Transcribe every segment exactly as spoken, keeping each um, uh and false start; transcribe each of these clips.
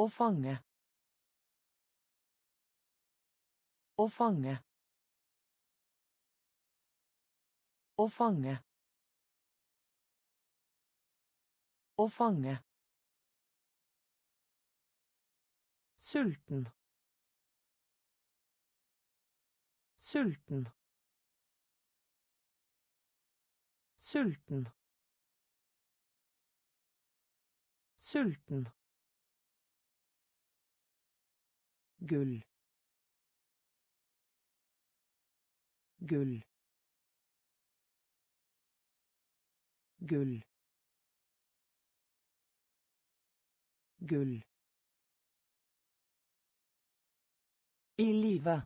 Å fange. Å fange. Å fange. Å fange. Sulten. Sulten. Sulten. Sulten. Gull. Gull. Gull. Gull. I live.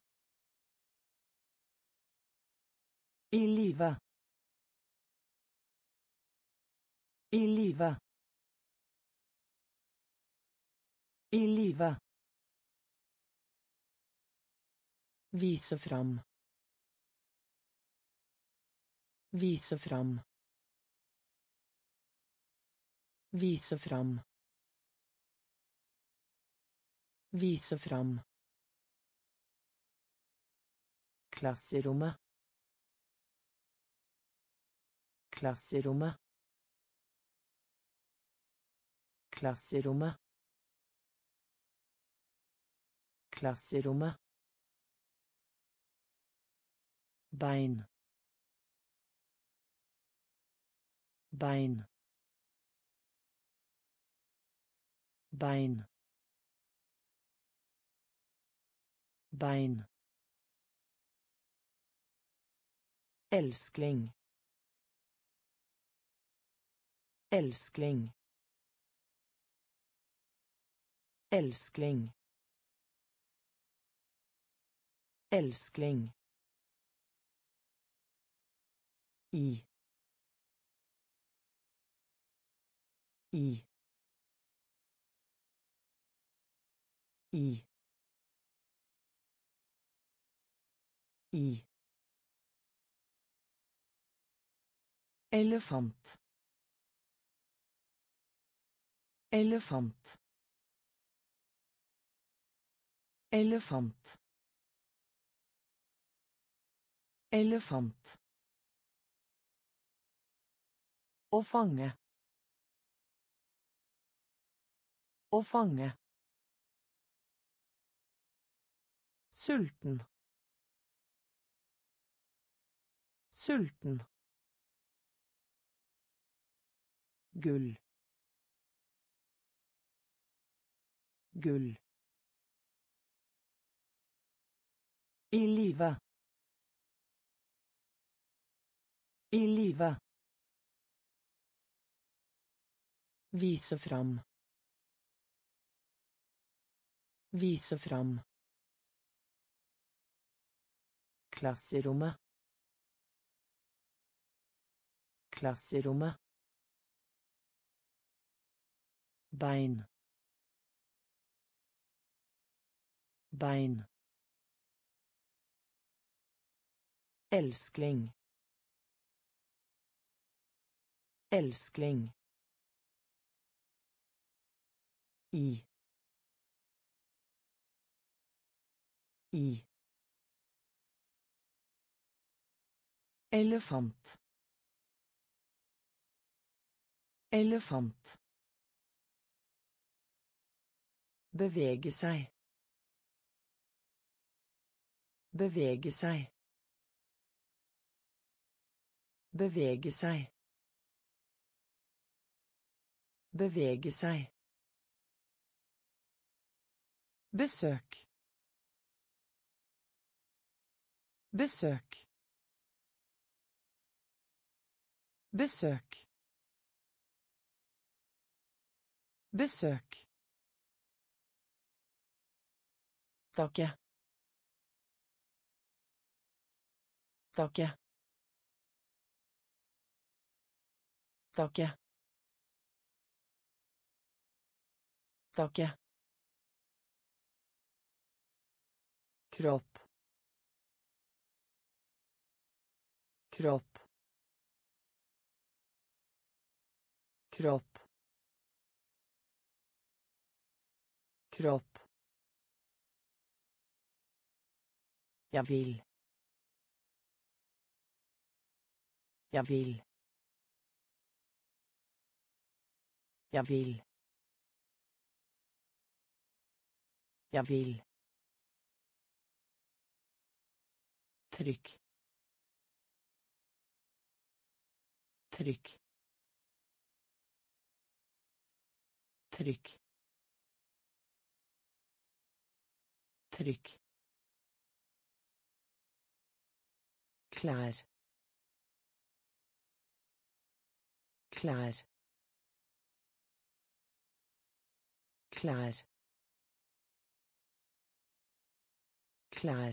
I live. I live. I live. Vise fram. Vise fram. Vise fram. Vise fram. Klasserommet. Klasserommet. Klasserommet. Klasserommet. Bein. Bein. Bein. Bein. Elskling. Elskling. Elskling. Elskling. I. I. I. I. Elefant. Elefant. Elefant. Elefant. Å fange. Å fange. Sulten. Sulten. Gull. Gull. I live. I live. Vise fram. Vise fram. Klasserommet. Klasserommet. Bein. Bein. Elskling. Elskling. I. I. Elefant. Elefant. Bevege seg. Bevege seg. Bevege seg. Bevege seg. Besøk. Besøk. Besøk. Besøk. Takke. Takke. Takke. Takke. Kropp. Kropp. Kropp. kropp, jag vill, jag vill, jag vill, jag vill, tryck, tryck, tryck, tryck, klär, klär, klär, klär,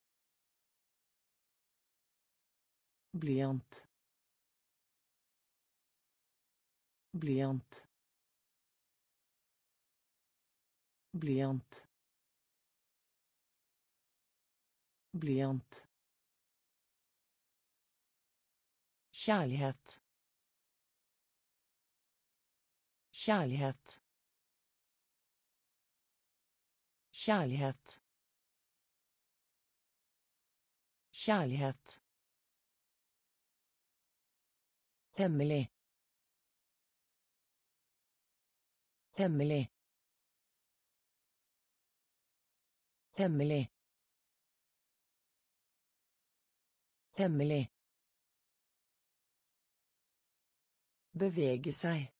blyant, blyant, blyant, blyant, kärlighet, kärlighet, kärlighet, kärlighet, hemmelig, hemmelig, hemmelig, hemmelig, bevege seg,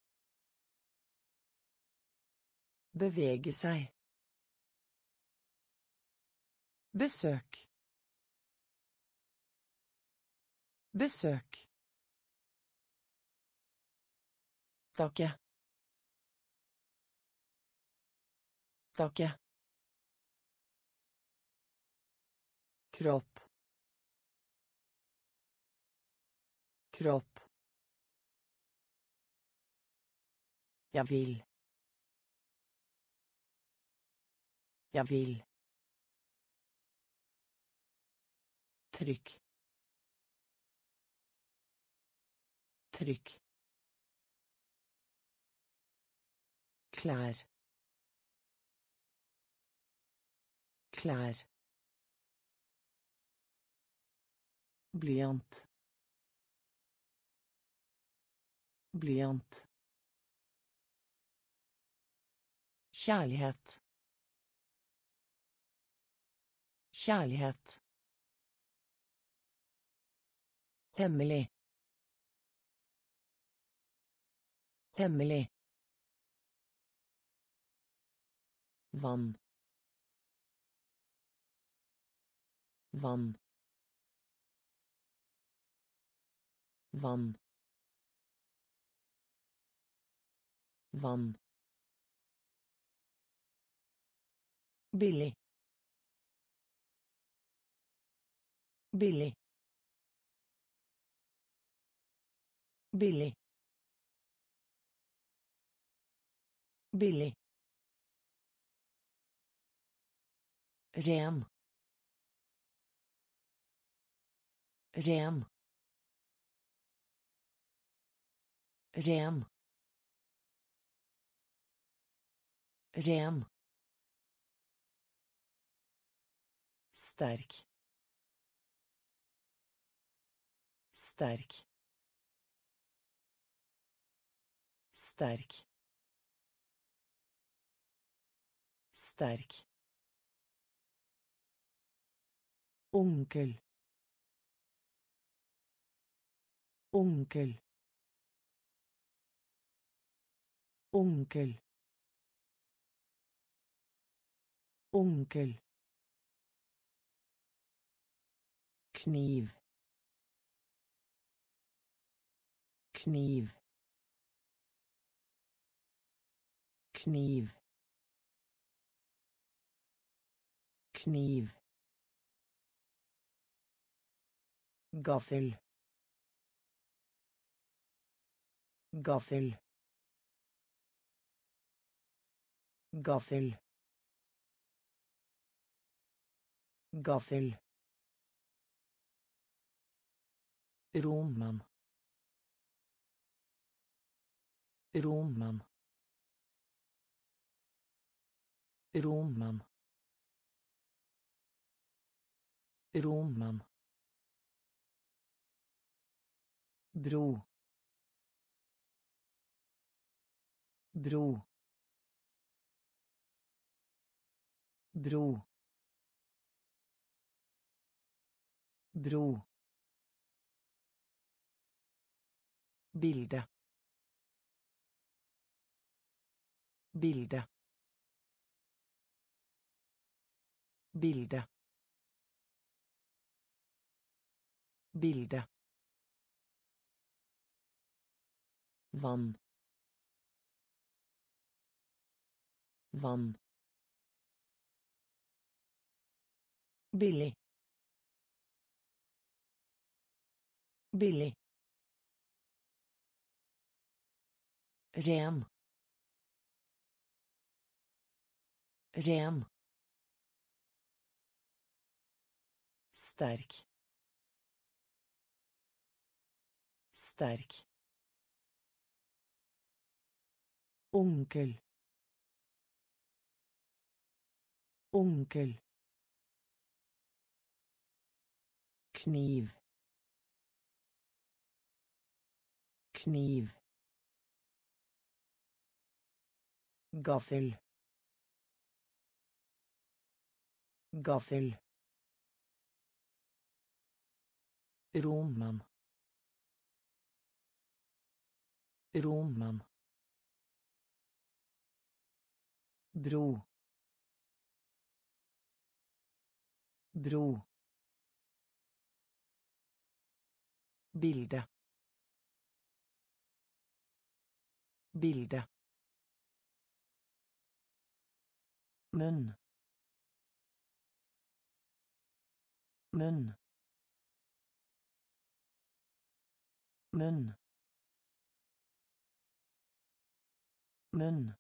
bevege seg, besøk, besøk, takke, takke, kropp, kropp, jag vill, jag vill, tryck, tryck, klär, klär, blyant, blyant, kärlighet, kärlighet, hemmelig, hemmelig, vann, vann, vann, vann, billig, billig, billig, billig, ren, ren, ren, ren, stark, stark, stark, stark, onkel, onkel, onkel, onkel, kniv, kniv, kniv, kniv, gaffel, gaffel, gaffel, gaffel, Roman, Roman, Roman. Roman. Bro. Bro. Bro. Bro. Bilde. Bilde. Bilde. Bilde. Vann. Vann. Billig. Billig. Ren. Ren. Sterk. Sterk. Onkel. Onkel. Kniv. Kniv. Gaffel. Gaffel. Roman. Roman. Bro. Bro. Bilde. Bilde. Munn. Munn. Munn. Munn.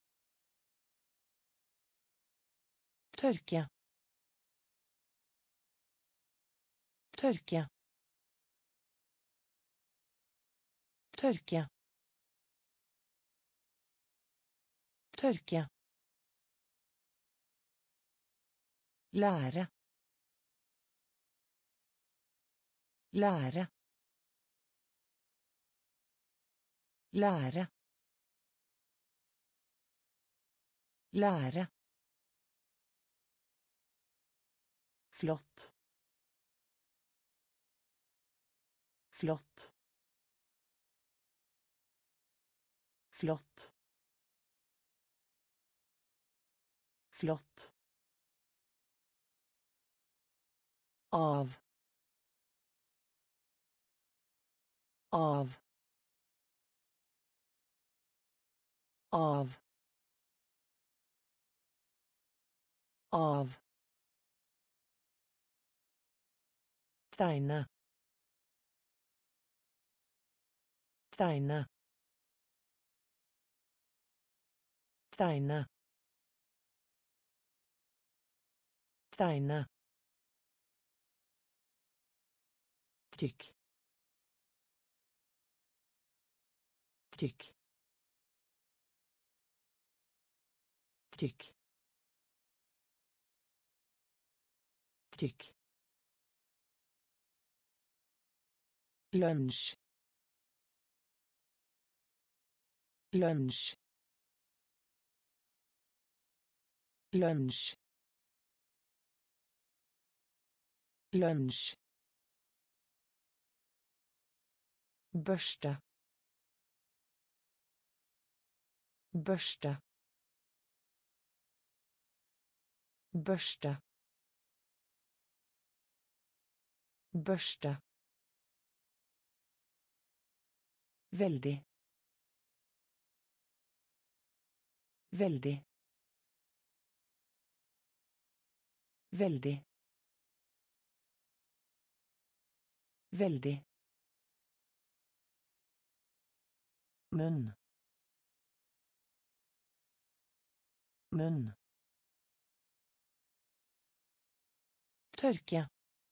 Tørke. Tørke. Tørke. Tørke. Lære. Lære. Lære. Lære. Flott. Flott. Flott. Flott. Av. Av. Av. Av. Steine. Steine. Steine. Steine. Tykk. Tykk. Tykk. Tykk. Lunsj. Lunsj. Lunsj. Lunsj. Børste. Børste. Børste. Børste. Veldig. Veldig. Veldig. Veldig. Munn. Munn. Tørke.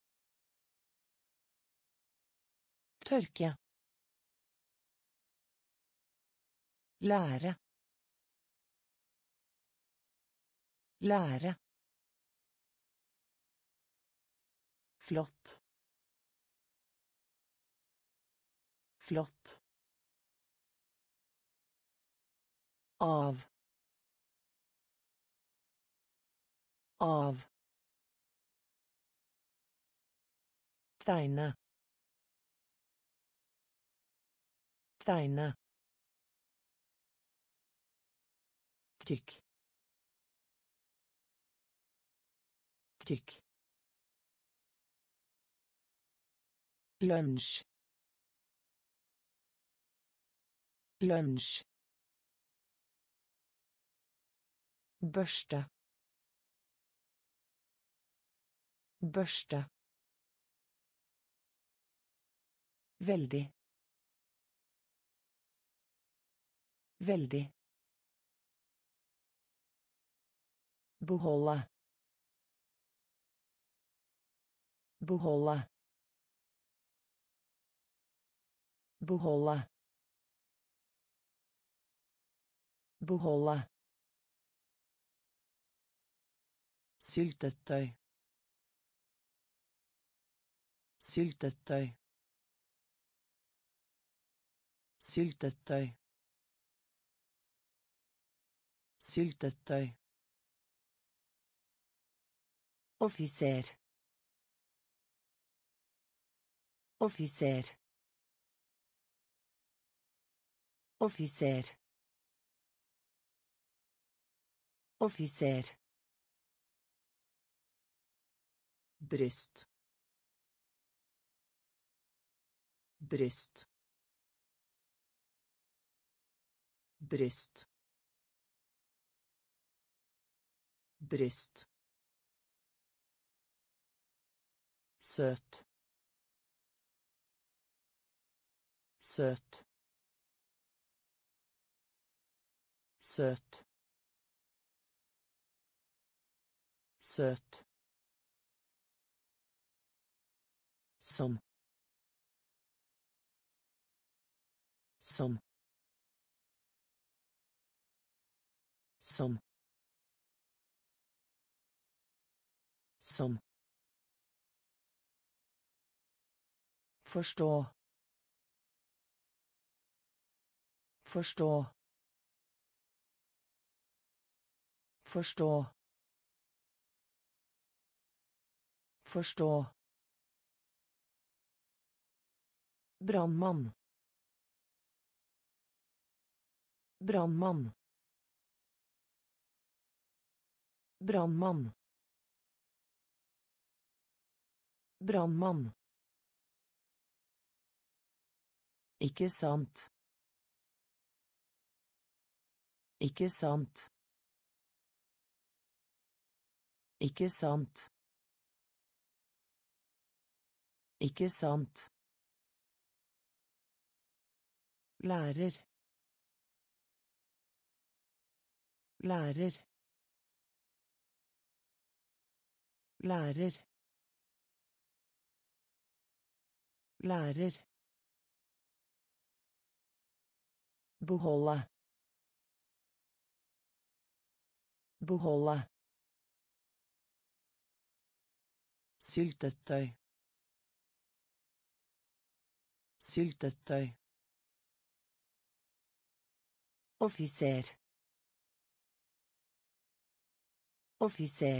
Tørke. Lære. Lære. Flott. Flott. Av. Av. Tegne. Tegne. Tykk. Tykk. Lunsj. Lunsj. Børste. Børste. Veldig. Veldig. Beholde. Beholde. Beholde. Beholde. Syltetøy. Syltetøy. Syltetøy. Syltetøy. Offiser. Offiser. Offiser. Offiser. Bryst. Bryst. Bryst. Bryst. Søt. Søt. Søt. Søt. Som. Som. Som. Som. Forstå. Forstå. Forstå. Forstå. Brannmann. Brannmann. Brannmann. Brannmann. Ikke sant. Ikke sant. Ikke sant. Ikke sant. Lærer. Lærer. Lærer. Lærer. Beholde. Beholde. Syltetøy. Syltetøy. Offiser. Offiser.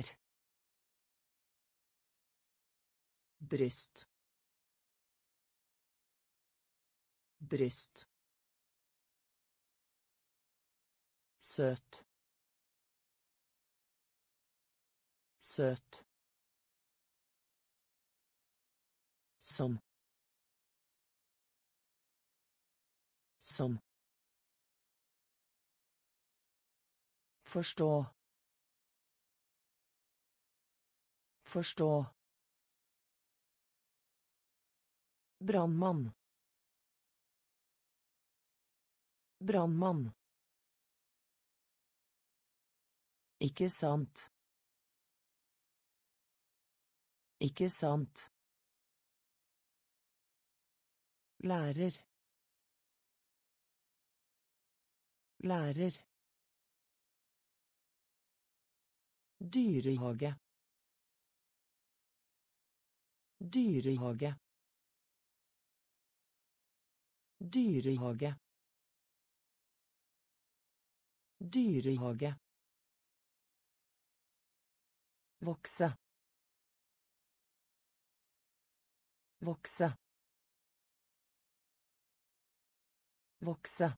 Bryst. Bryst. Søt. Søt. Som. Som. Forstå. Forstå. Brannmann. Brannmann. Ikke sant. Ikke sant. Lærer. Lærer. Dyrehage. Dyrehage. Dyrehage. Dyrehage. Vokse. Vokse. Vokse.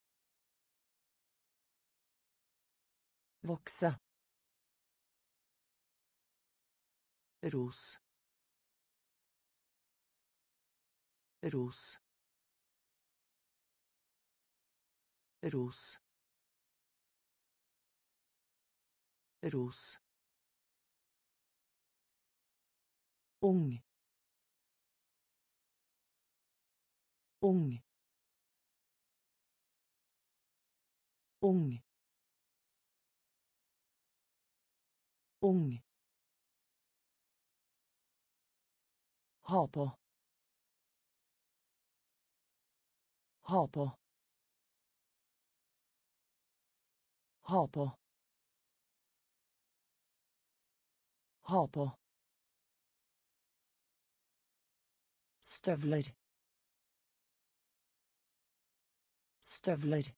Vokse. Ros. Ros. Ros. Ros. Ung. Ung. Ung. Ung. Ha på. Ha på. Ha på. Ha på. Støvler. Støvler.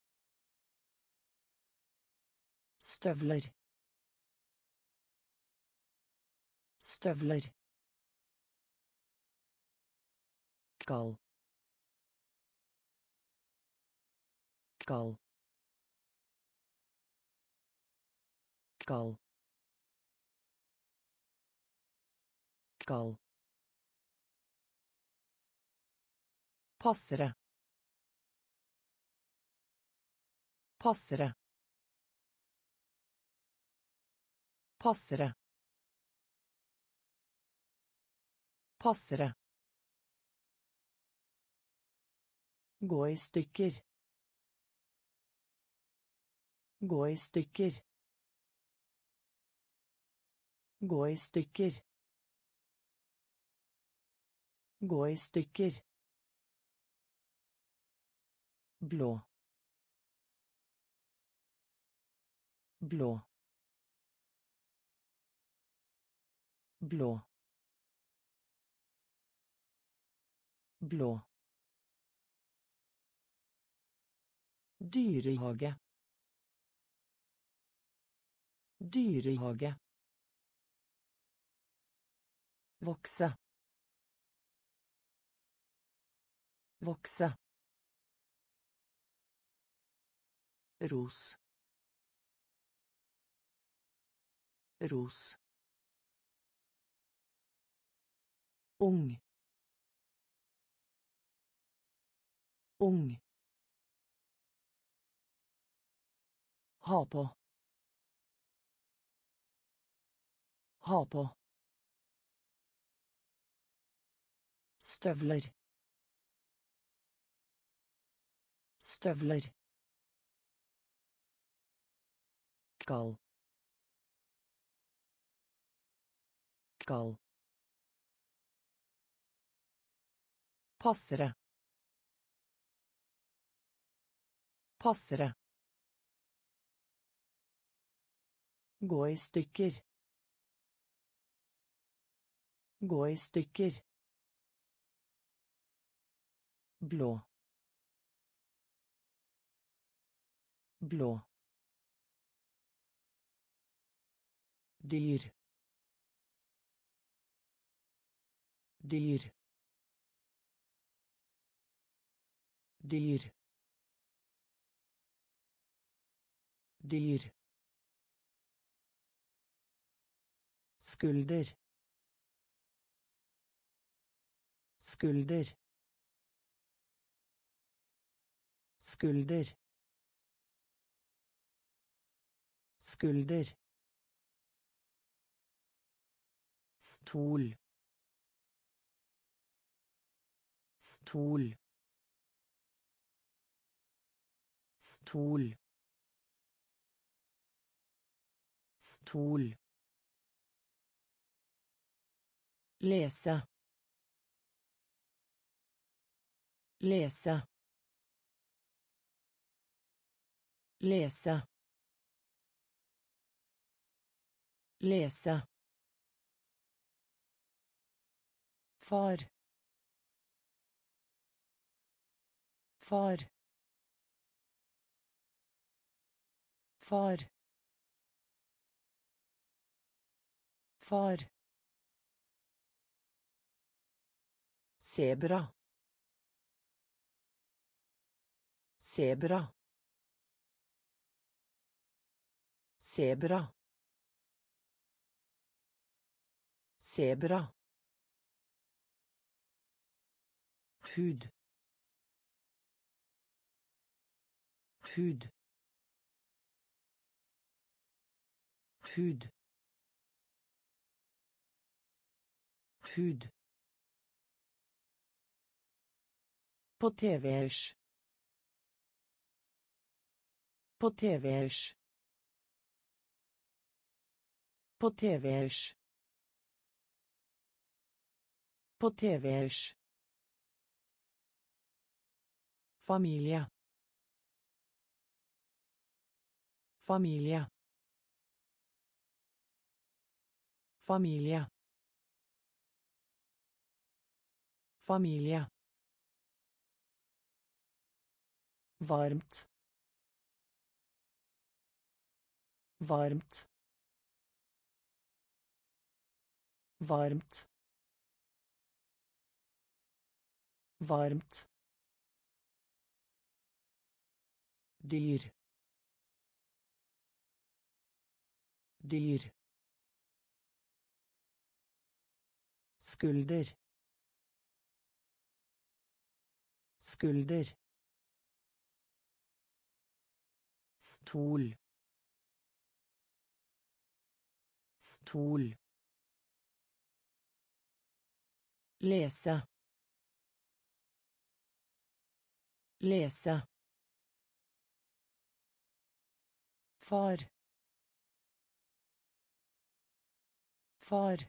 Støvler. Støvler. Kall. Kall. Kall. Kall. Passere. Passere. Passere. Passere. Gå i stykker. Gå i stykker. Gå i stykker. Gå i stykker. Blå. Blå. Blå. Blå. Dyrehage. Dyrehage. Vokse. Vokse. Ros. Ros. Ung. Ung. Ha på. Ha på. Støvler. Støvler. Kall. Kall. Passere. Passere. Gå i stykker. Gå i stykker. Blå. Blå. Dyr. Dyr. Dyr. Dyr. Skulder. Skulder. Skulder. Skulder. Stol. Stol. Stol. Stol. Lese. Lese. Lese. Lese. Far. Far. Far. Far. Sebra. Sebra. Sebra. Sebra. Hud. Hud. Hud. Hud. På tvers. På tvers. På tvers. På tvers. Familie. Familie. Familie. Familie. Varmt. Varmt. Varmt. Varmt. Dyr. Dyr. Skulder. Skulder. Stol. Stol. Lese. Lese. Far. Far.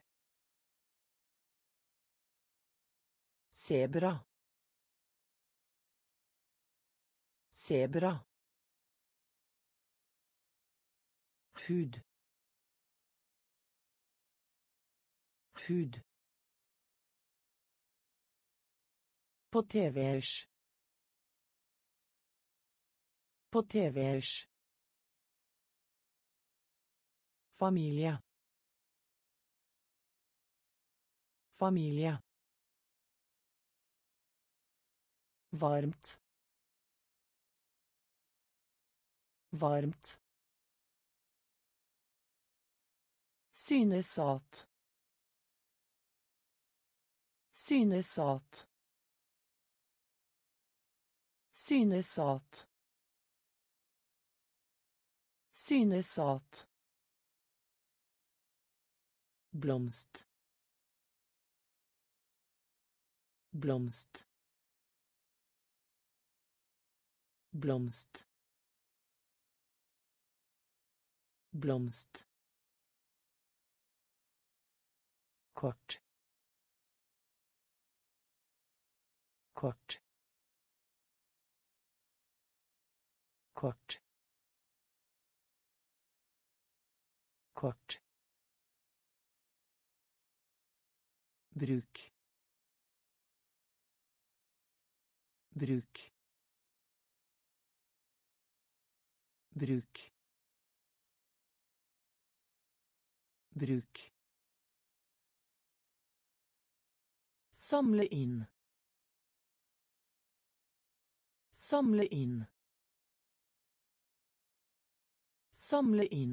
Sebra. Sebra. Hud. Hud. På tvers. På tvers. Familie. Familie. Varmt. Varmt. Synes at. Synes at. Synes at. Synes at. Blomst. Blomst. Blomst. Blomst. Kort. Kort. Kort. Kort. Bruk. Bruk. Bruk. Bruk. Samle inn. Samle inn. Samle inn.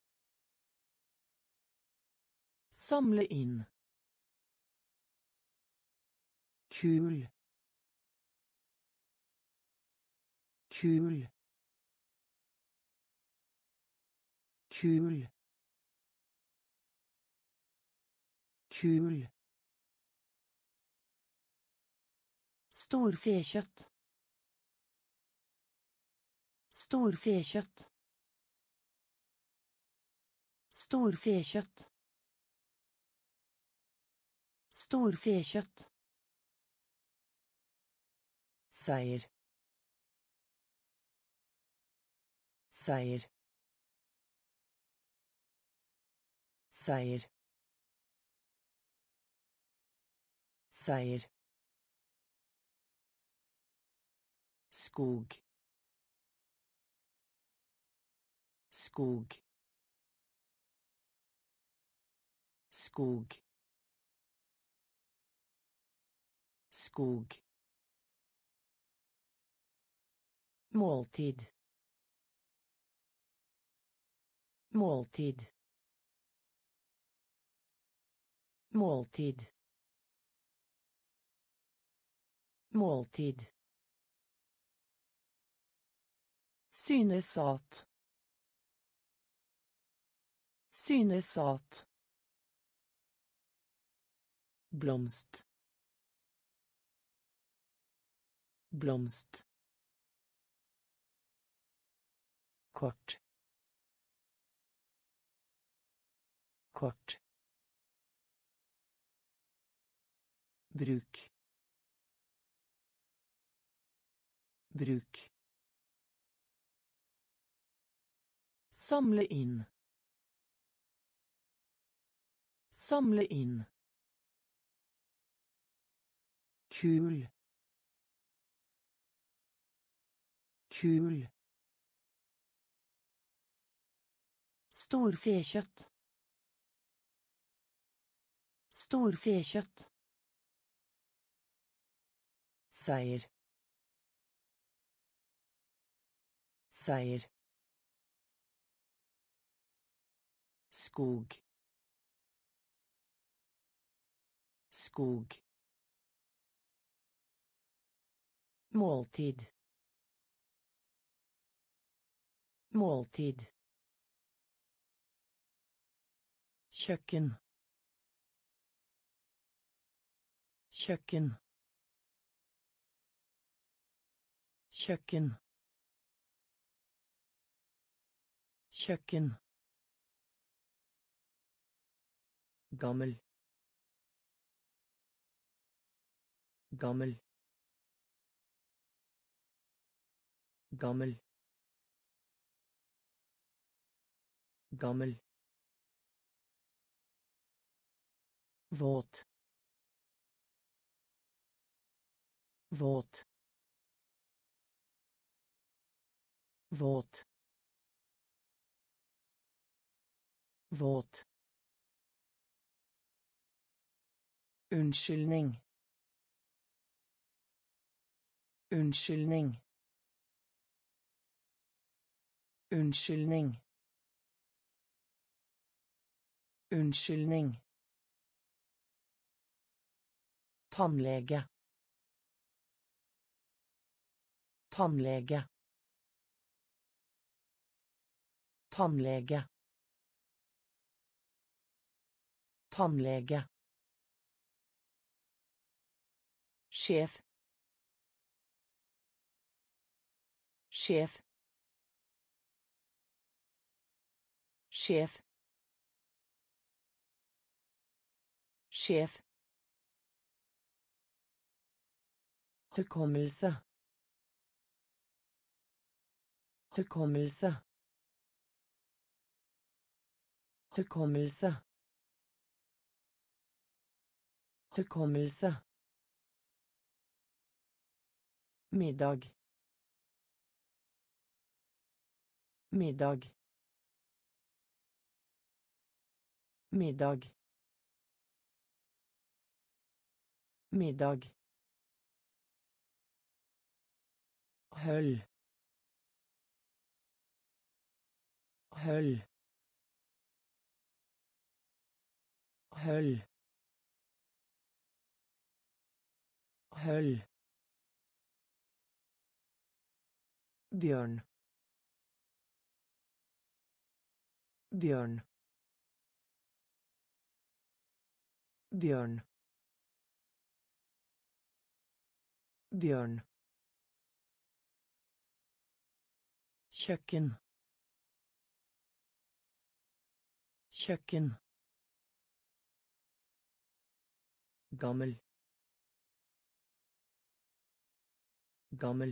Samle inn. Kul. Kul. Kul. Kul. Storfekjøtt. Storfekjøtt. Storfekjøtt. Storfekjøtt. Seier. Seier. Seier. Seier. Skog. Skog. Skog. Skog. Måltid. Måltid. Måltid. Måltid. Synes at. Synes at. Blomst. Blomst. Kort. Kort. Bruk. Bruk. Samle inn. Samle inn. Kul. Kul. Storfekjøtt. Storfekjøtt. Seier. Seier. Skog. Skog. Måltid. Måltid. Kjøkken. Kjøkken. Kjøkken. Kjøkken. Gammel. Gammel. Gammel. Gammel. Våt. Våt. Våt. Våt. Unnskyldning. Unnskyldning. Unnskyldning. Unnskyldning. Tannlege. Tannlege. Tannlege. Tannlege. Sjef. Sjef. Sjef. Sjef. Hukommelse. Hukommelse. Hukommelse. Hukommelse. Middag. Middag. Middag. Middag. Høll. Høll. Høll. Høll. Bjørn. Bjørn. Bjørn. Bjørn. Kjøkken. Kjøkken. Gammel. Gammel.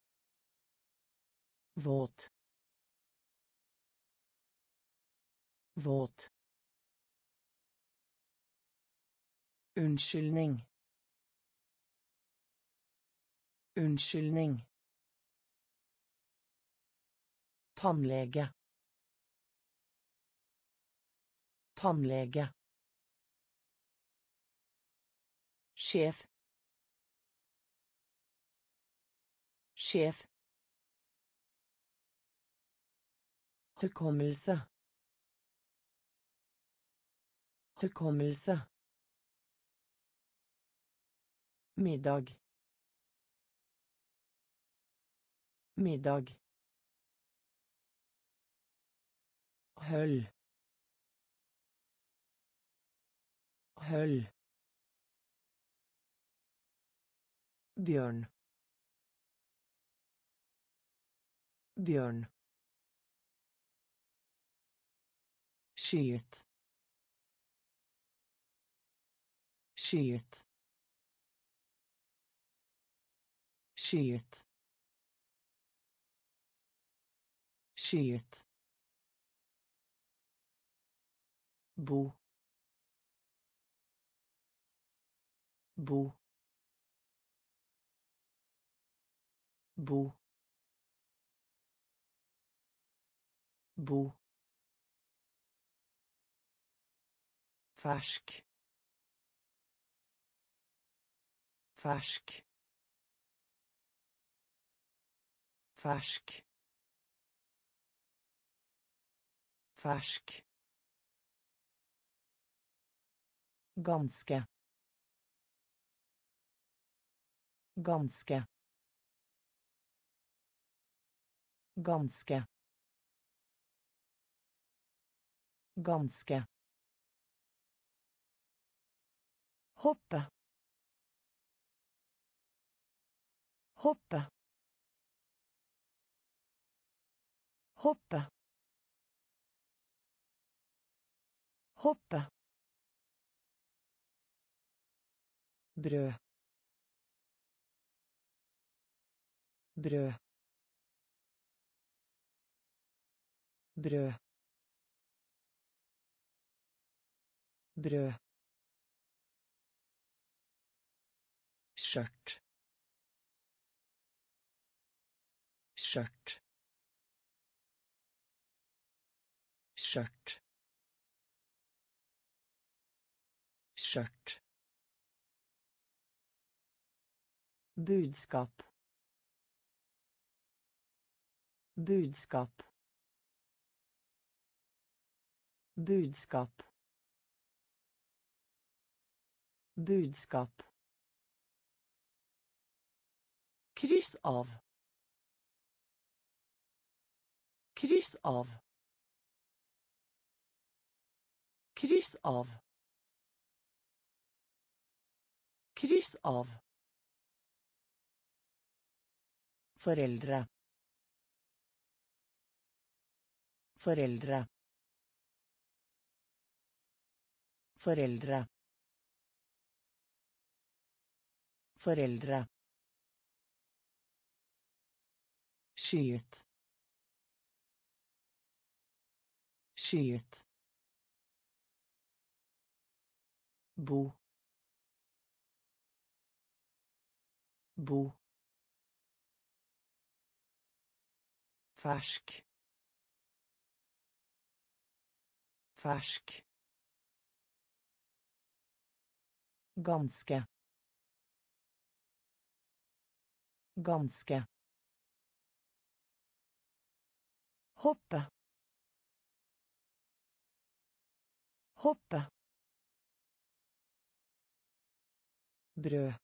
Våt. Våt. Unnskyldning. Unnskyldning. Tannlege. Tannlege. Sjef. Sjef. Hukommelse. Hukommelse. Middag. Middag. Høll. Høll. Bjørn. Bjørn. Skyet. Skyet. Skyet. Skyet. Bo. Bo. Bo. Bo. Fersk. Fersk. Fersk. Fersk. Ganske. Ganske. Ganske. Ganske. Hoppe. Hoppe. Hoppe. Hoppe. Brød. Brød. Brød. Brød. Skjørt. Skjørt. Skjørt. Skjørt. Budskap. Budskap. Budskap. Budskap. Kryss av. Kryss av. Kryss av. Kryss av. Foreldre. Foreldre. Foreldre. Foreldre. Skyet. Skyet. Bo. Bo. Fersk. Fersk. Ganske. Ganske. Hoppe. Hoppe. Brød.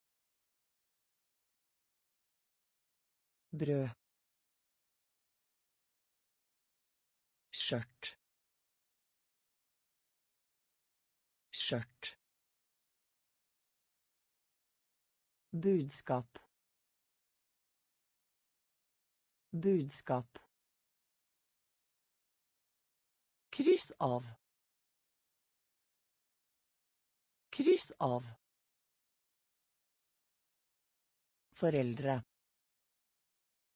Brød. Skjørt. Skjørt. Budskap. Budskap. Kryss av. Kryss av. Foreldre.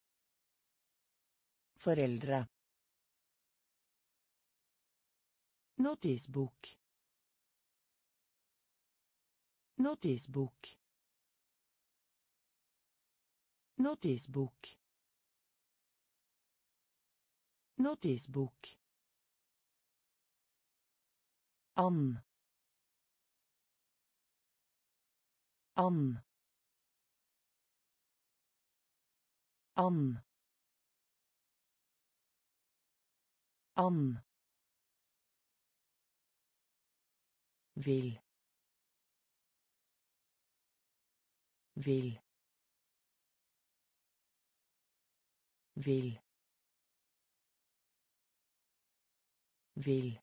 Foreldre. Notisbok. Notisbok. Notisbok. Notisbok. Ann. Ann. Ann. Ann. Vil. Vil. Vil. Vil.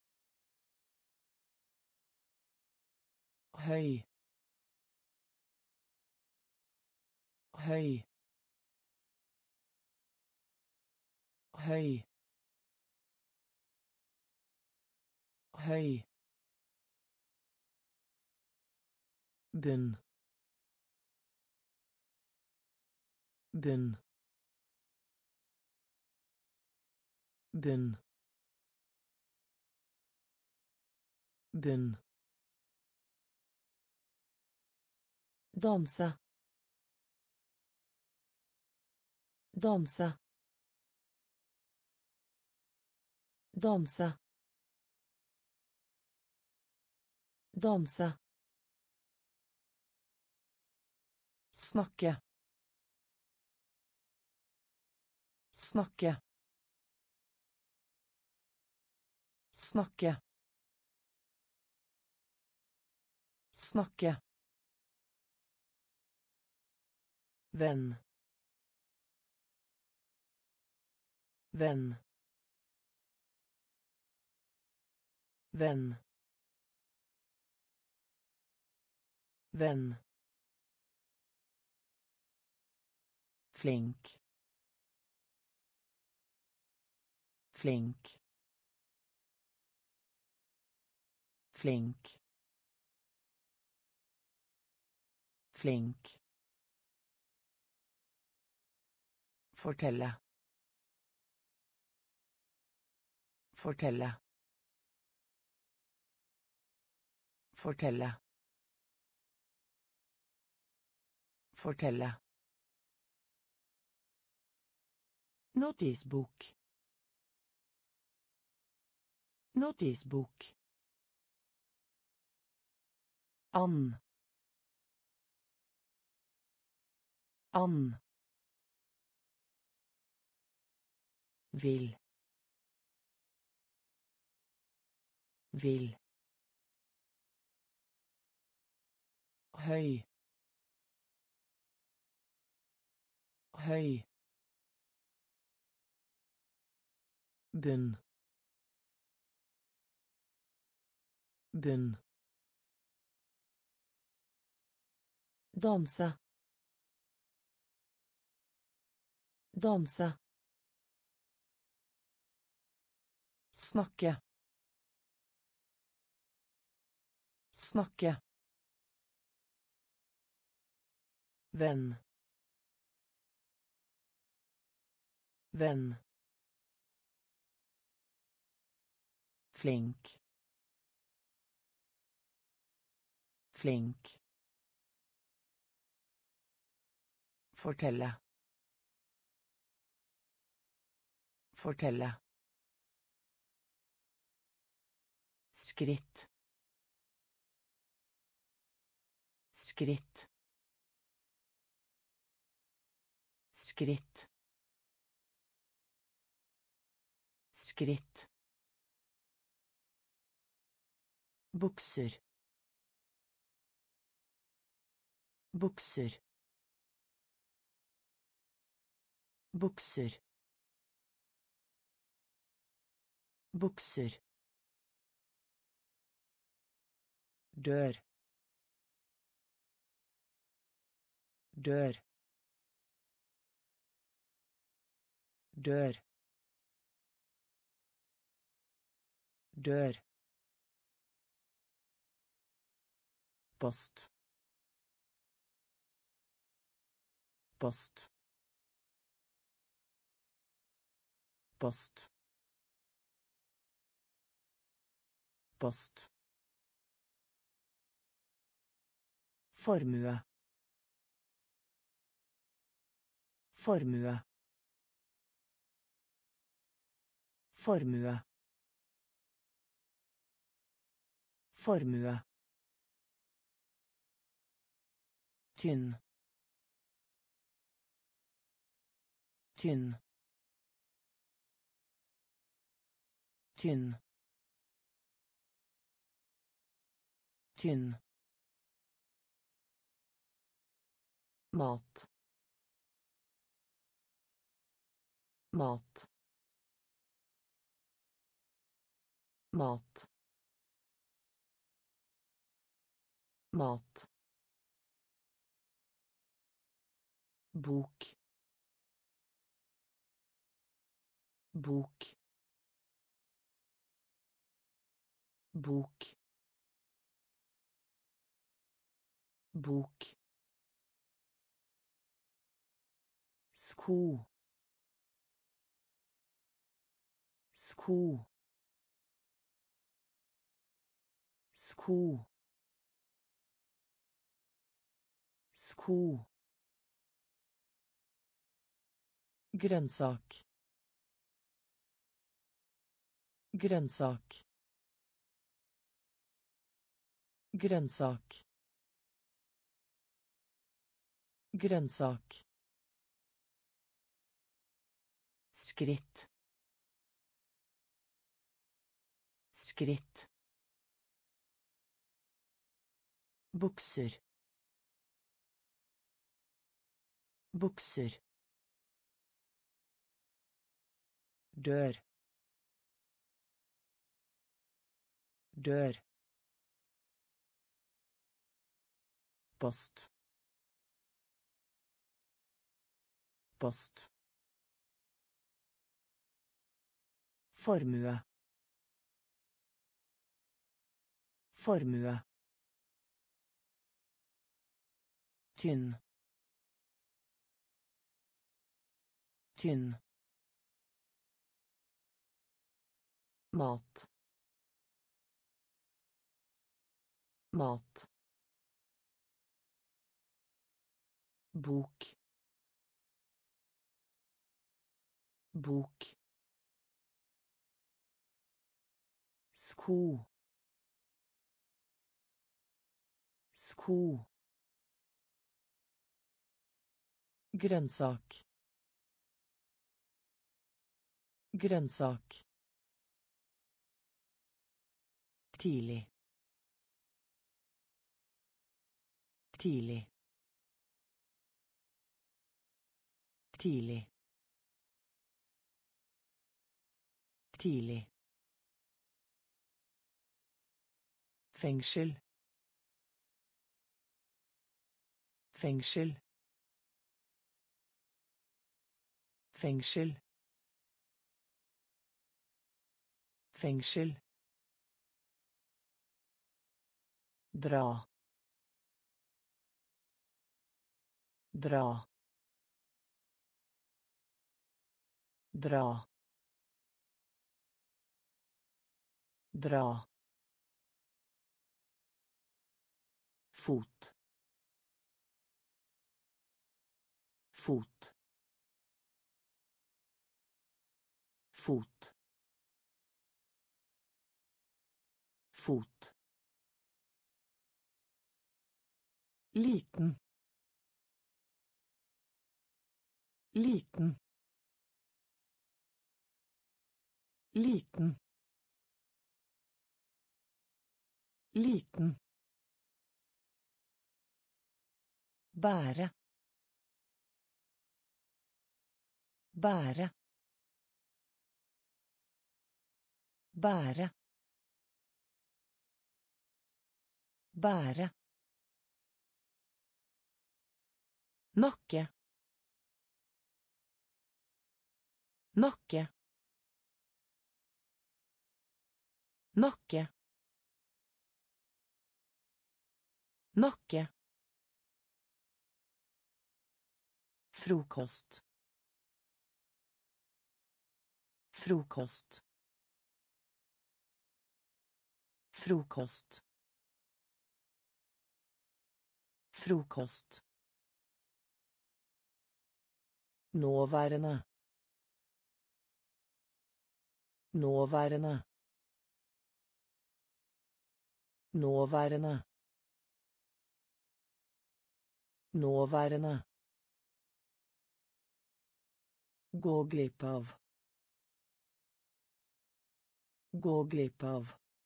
Høy. Høy. Høy. Høy. Bunn. Bunn. Bunn. Bunn. Danse. Danse. Danse. Danse. Snakke. Snakke. Snakke. Snakke. Venn. Venn. Venn. Venn. Flink. Flink. Flink. Flink. Fortelle. Fortelle. Fortelle. Fortelle. Notisbok. Notisbok. Ann. Ann. Vil. Vil. Høy. Høy. Bunn. Bunn. Danse. Danse. Snakke. Snakke. Venn. Venn. Flink. Flink. Fortelle. Fortelle. Skritt. Skritt. Skritt. Skritt. Bukser. Bukser. Bukser. Bukser. Dør. Dør. Dør. Dør. Post. Post. Post. Post. Formue. Formue. Formue. Formue. Tynn. Tynn. Tynn. Tynn. Mat. Mat. Mat. Mat. Bok. Bok. Bok. Bok. Sko. Sko. Sko. Sko. Grønnsak. Grønnsak. Grønnsak. Grønnsak. Skritt. Skritt. Bukser. Bukser. Dør. Dør. Post. Post. Formue. Formue. Tynn. Tynn. Mat. Mat. Bok. Bok. Sko. Sko. Grønnsak. Grønnsak. Tidlig. Tidlig. Tidlig. Tidlig. Fengsel. Fengsel. Fengsel. Fengsel. Dra. Dra. Dra. Dra. Fot. Fot. Fot. Fot. Liten. Liten. Liten. Liten. Bære. Bære. Bære. Bære. Nakke. Nakke. Nakke. Nakke. Frokost. Frokost. Frokost. Frokost. Nåværende. Nåværende. Nåværende. Nåværende. Gå glipp av. Gå glipp av.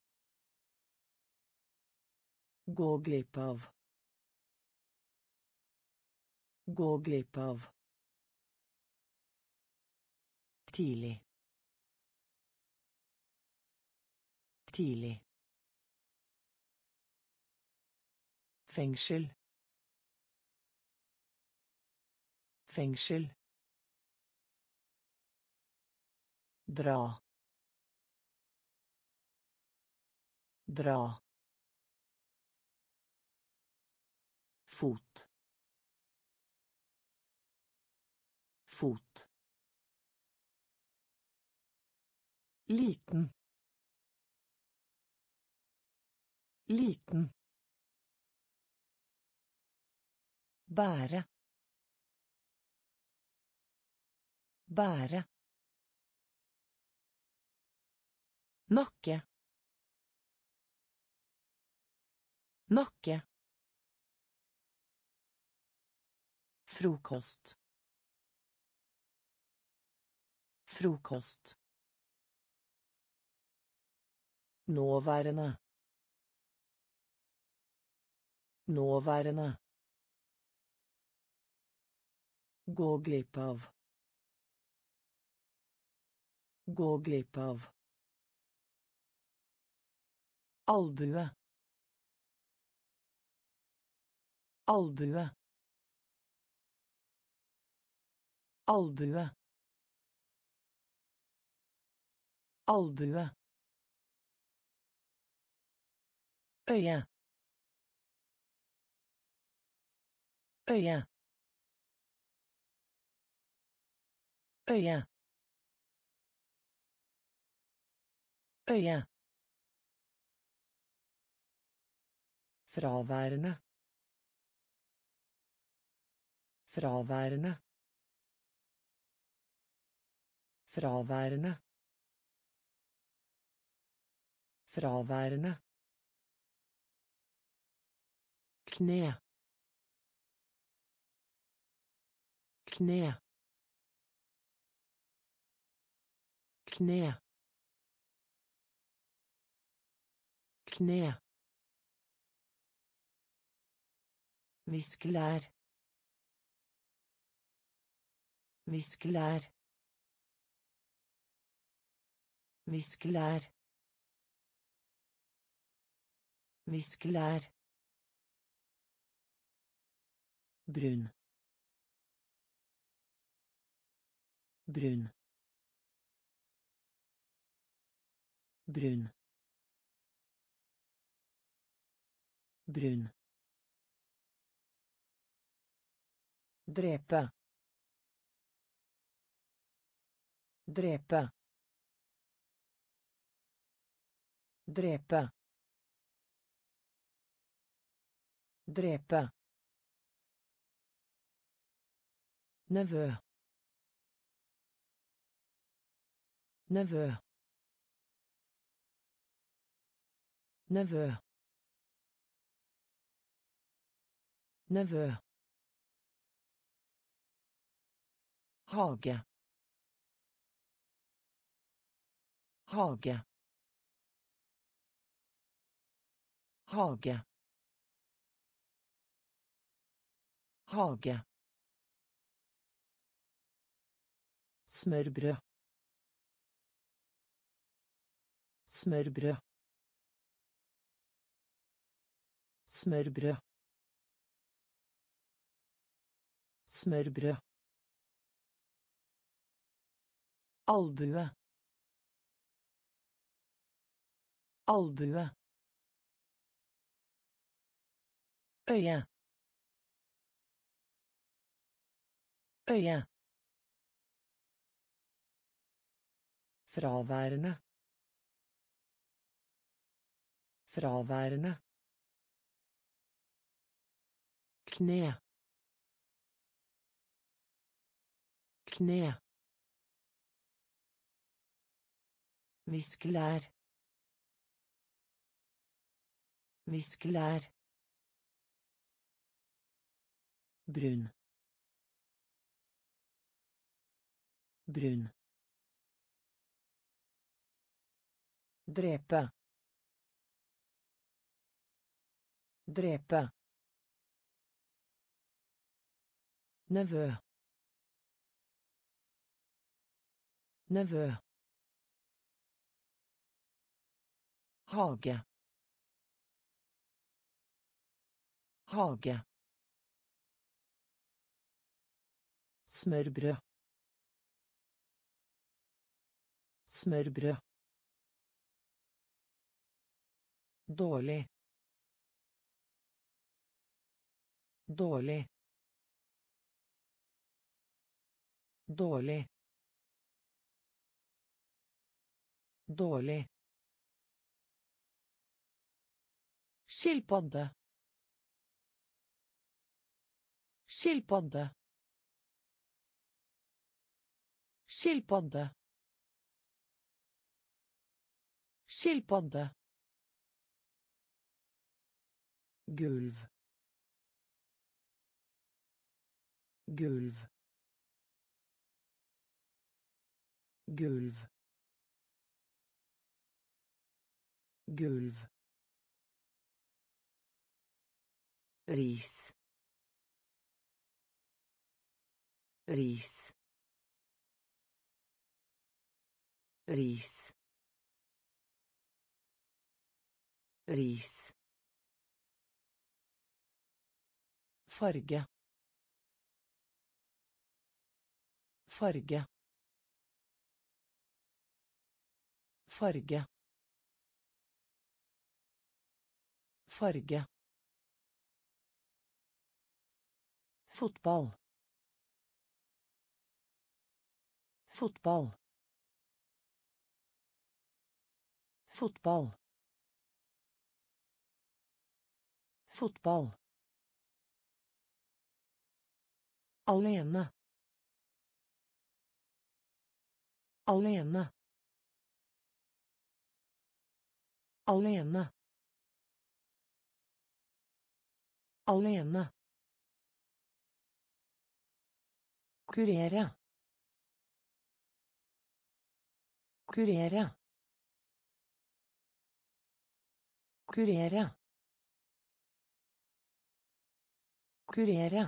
Gå glipp av. Gå glipp av. Tidlig. Tidlig. Fengsel. Fengsel. Dra. Dra. Fot. Fot. Liten. Liten. Bære. Bære. Nakke. Nakke. Frokost. Frokost. Nåværende. Nåværende. Gå glipp av. Gå glipp av. Albue. Albue. Albue. Albue. Øye. Øye. Øye. Øye. Fraværende. Fraværende. Fraværende. Fraværende. Kne. Kne. Kne. Kne. Viskelær. Viskelær. Viskelær. Viskelær. Brun. Brun. Brun. Brun. Drepe. Drepe. Drepe. Drepe. Nevø. Nevø. Nevø. Nevø. Hage. Hage. Hage. Hage. Smørbrød. Smørbrød. Smørbrød. Smørbrød. Albue. Albue. Øye. Øye. Fraværende. Fraværende. Kne. Kne. Viskelær. Viskelær. Brun. Brun. Drepe. Drepe. Nevø. Nevø. Hage. Hage. Smørbrød. Smørbrød. Dårlig. Dårlig. Dårlig. Dårlig. Skilpadde. Skilpadde. Skilpadde. Skilpadde. Gulv. Gulv. Gulv. Gulv. Ris. Ris. Ris. Ris. Farge. Farge. Farge. Farge. Fotball. Fotball. Fotball. Fotball. Alene. Alene. Alene. Alene. Kurere. Kurere. Kurere. Kurere.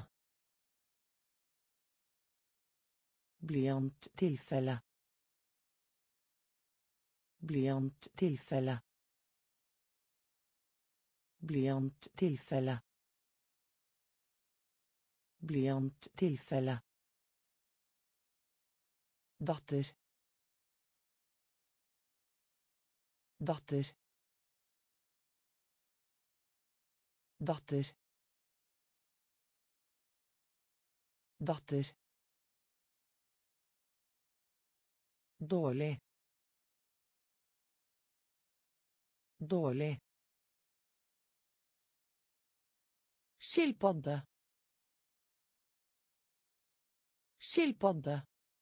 Blyanttilfelle. Blyanttilfelle. Blyanttilfelle. Blyanttilfelle. Datter. Datter. Datter. Datter. Dårlig. Dårlig. Skilpadde. Skilpadde.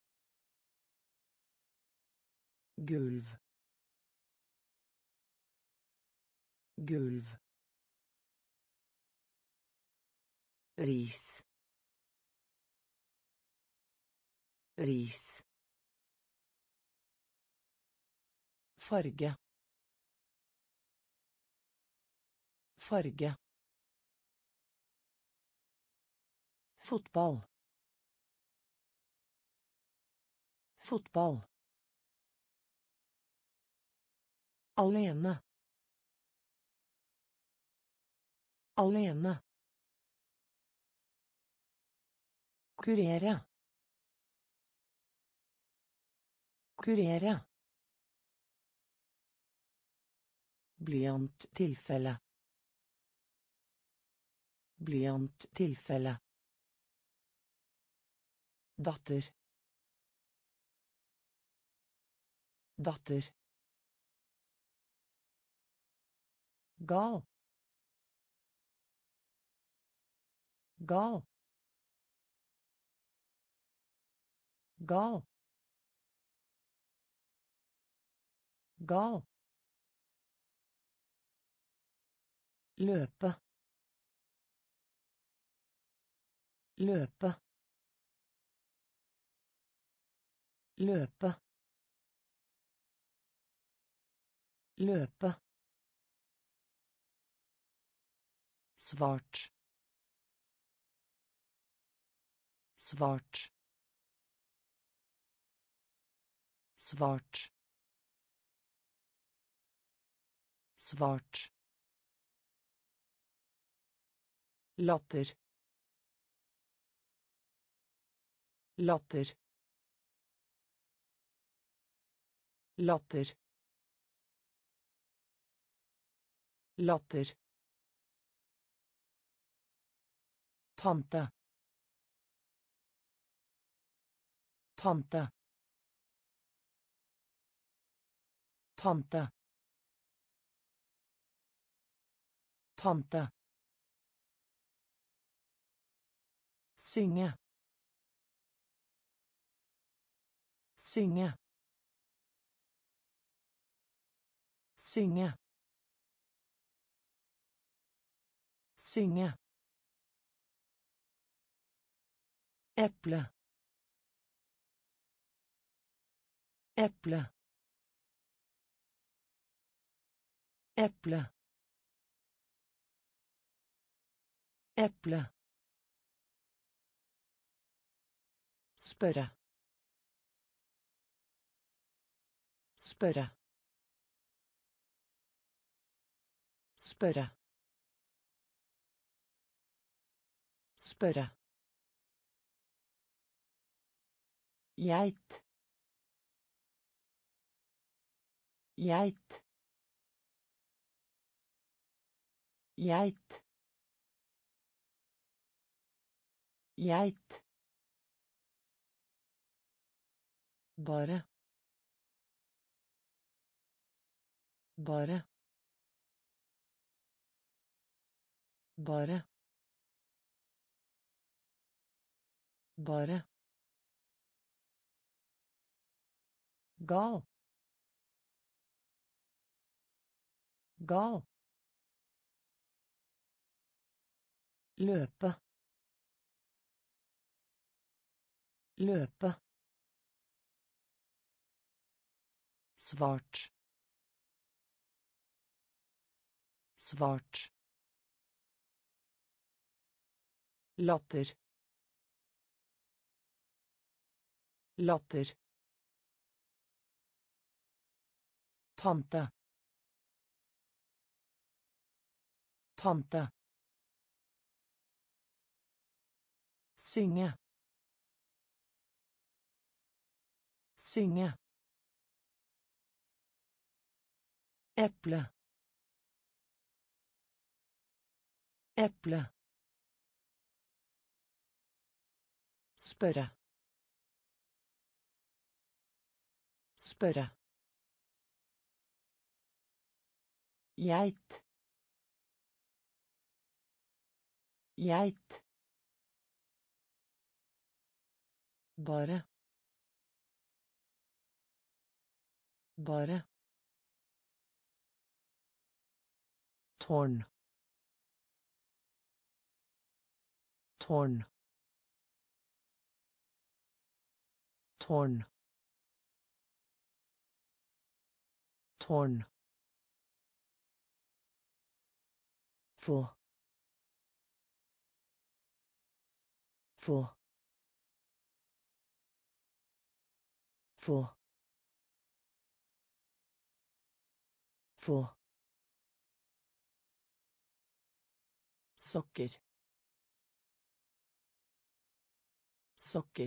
Gulv. Gulv. Ris. Ris. Farge. Farge. Fotball. Fotball. Alene. Alene. Kurere. Kurere. Blyanttilfelle. Blyanttilfelle. Datter. Datter. gal, gal, gal, gal, løpe, løpe, løpe, løpe, svart, svart, svart, svart, latter, latter, latter, latter, tante, tante, tante, tante, synge, synge, synge, synge, äpple, äpple, äpple, äpple, spørre, spørre, spørre, spørre, geit, geit, geit, geit, bare, bare, bare, bare, gal, gal, løpe, løpe, svart, svart, latter, latter, tante, tante, synge, synge, äpple, äpple, spørre, spørre, geit, geit, bare, bare, tårn, tårn, tårn, tårn, få, få, få, få, sokker, sokker,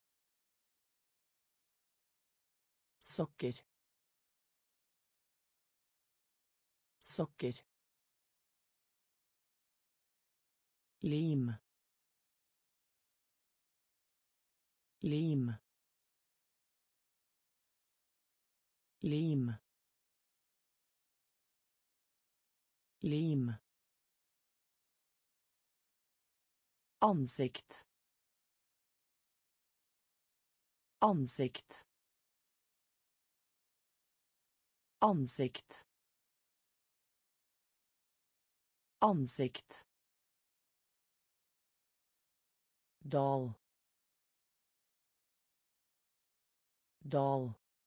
sokker, sokker, lim, lim, lim, lim, ansikt, ansikt, ansikt, ansikt, dal, dal,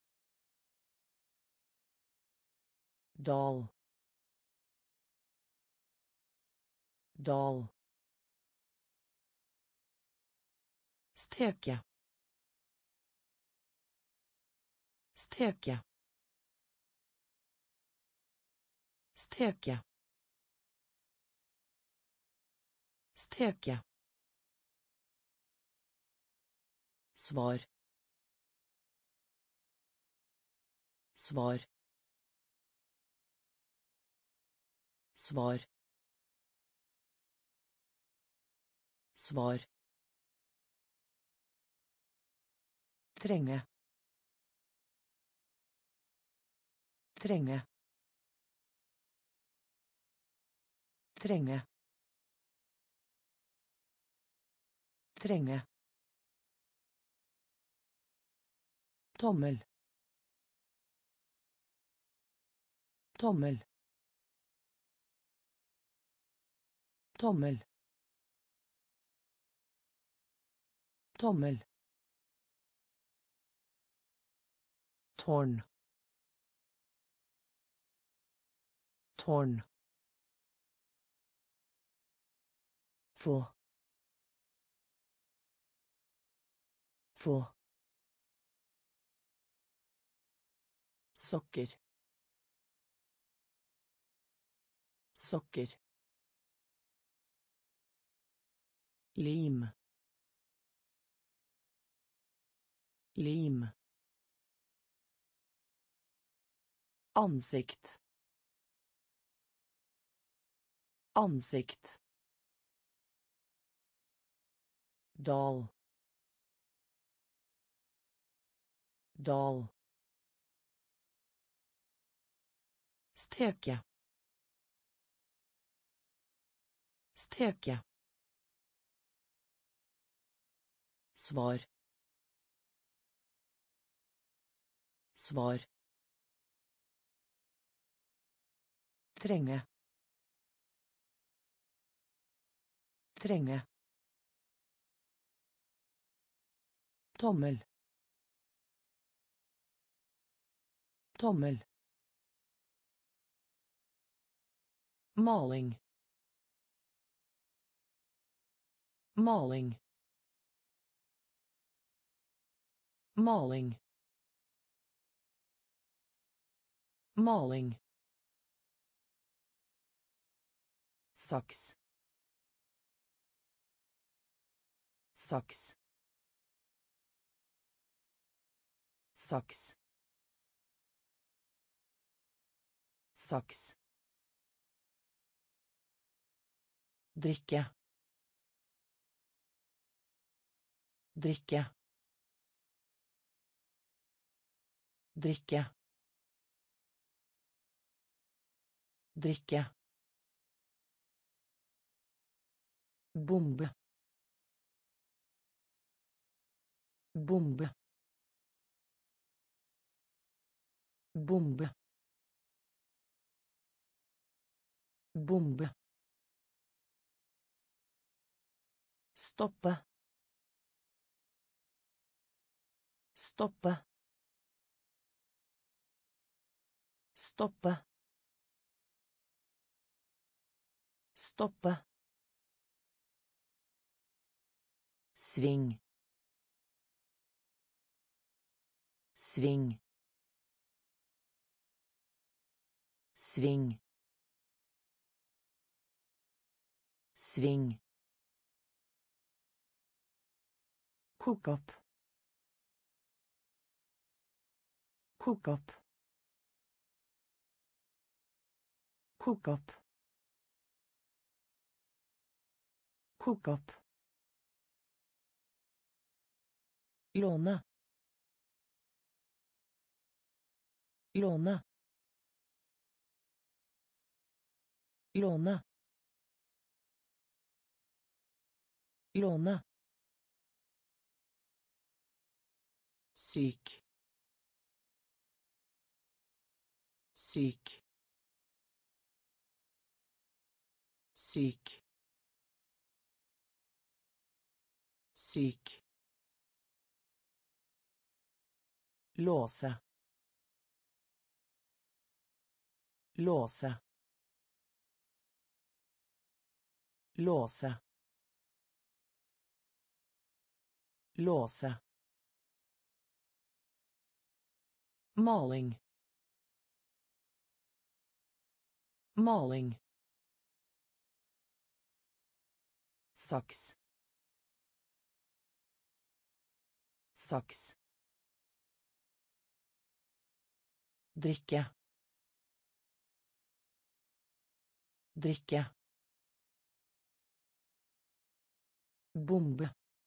dal, dal, steke, steke, steke, steke, svar, svar, svar, svar, trenge, trenge, trenge, trenge, tommel, tommel, tommel, tommel, tårn, tårn, få, få, sokker, sokker, lim, lim, ansikt, ansikt, dal, dal, steke, steke, svar, svar, trenge, trenge, tommel, tommel, maling, maling, maling, maling, saks, saks, saks, saks, drikke, drikke, drikke, drikke, bombe, bombe, bombe, bombe, stoppe, stoppe, stoppe, stoppe, sving, sving, sving, sving, kok opp, kok opp, kok opp, kok opp, låne, låne, låna, låna, syk, syk, syk, syk, låsa, låsa, låsa, låsa, maling, maling, saks, saks, drikke, drikke, bombe,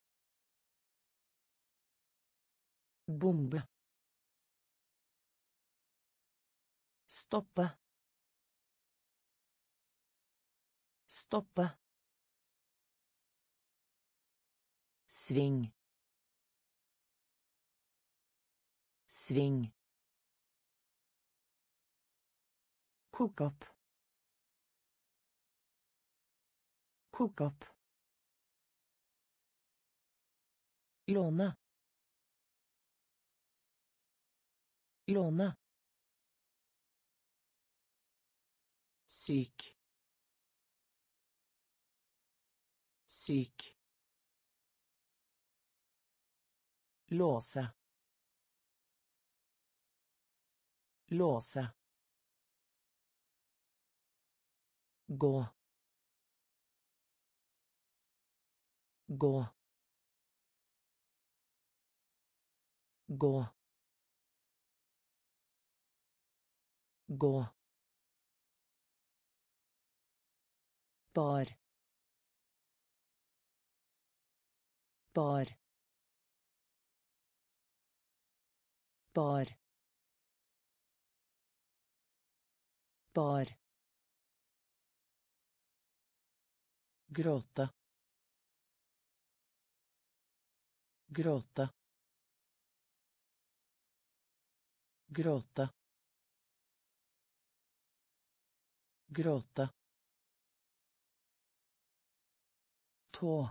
bombe, stoppe, stoppe, sving, sving, koke opp, koke opp, låne, låne, syk, syk, låse, låse, gå, gå, gå, gå, bar, bar, bar, bar, gråta, gråta, gråta, gråta, tå,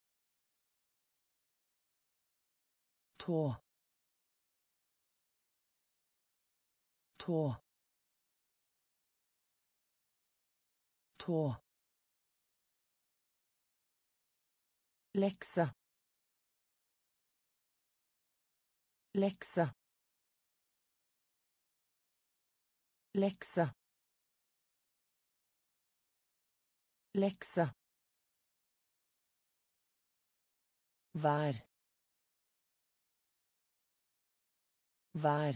tå, tå, tå, läxa, läxa, läxa, läxa, vær, vær,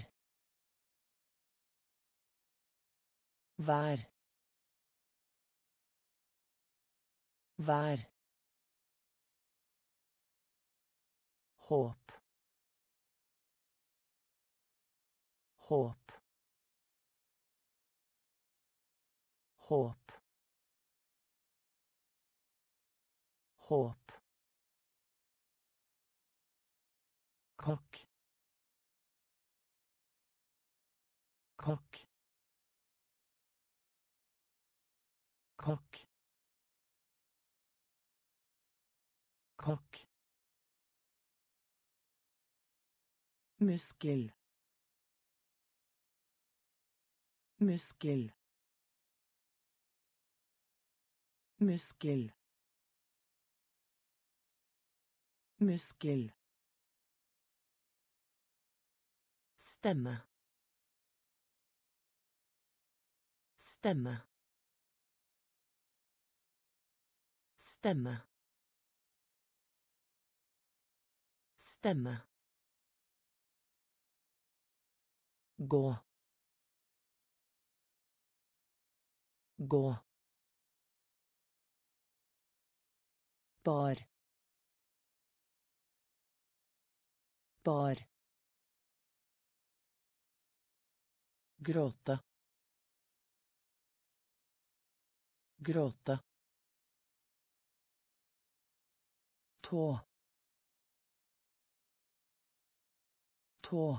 vær, vær, håp, håp, håp, håp, kokk, kokk, kokk, kokk, muskel, muskel, muskel, muskel, stemme, stemme, stemme, stemme, gå, gå, bar, bar, gråta, gråta, tå, tå,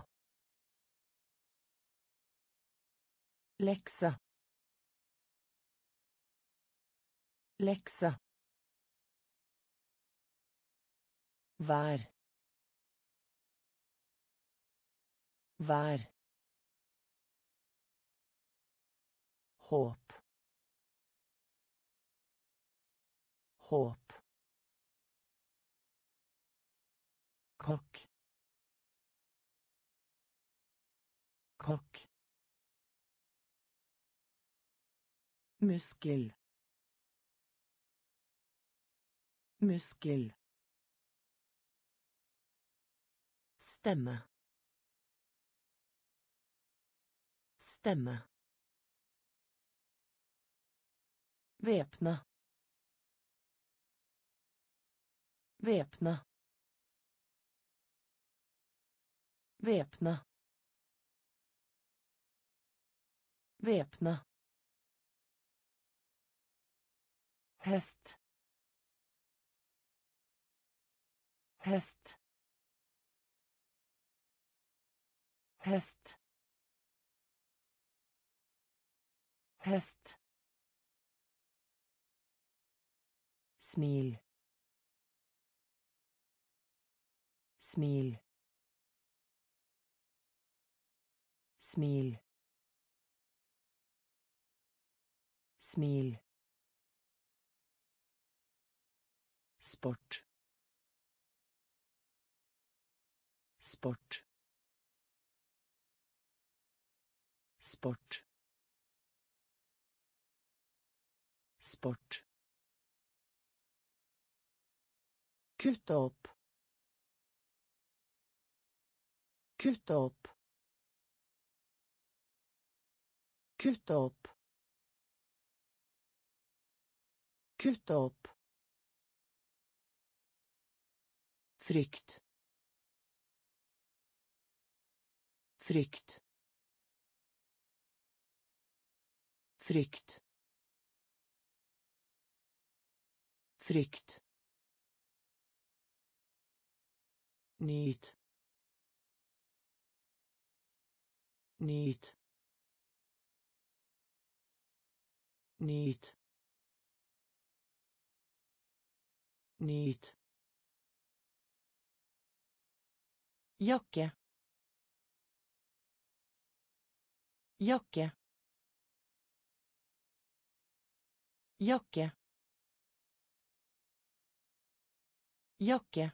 läxa, läxa, vær, vær, håp, håp, kokk, kokk, muskel, muskel, stemme, stemme, væpna, væpna, væpna, væpna, hest, hest, hest, hest, smil, smil, smil, smil, sport, sport, sport, sport, kutte opp, kutte opp, kutte opp, kutte opp, frykt, frykt, frykt, frykt, nyt, nyt, nyt, nyt, jakke, jakke, jakke, jakke,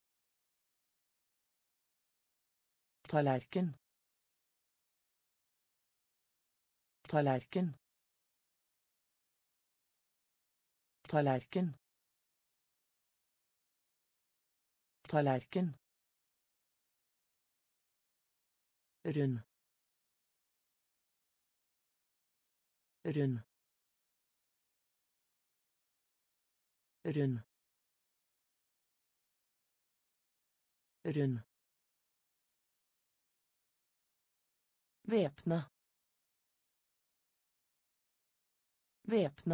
tallerken, tallerken, tallerken, tallerken, rund, rund, rund, rund, væpna, væpna,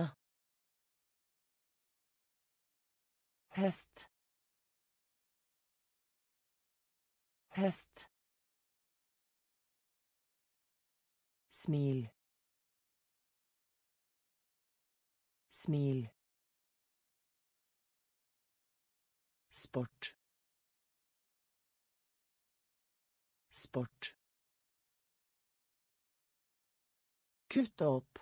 hest, hest, smil, smil, sport, sport, kutte opp,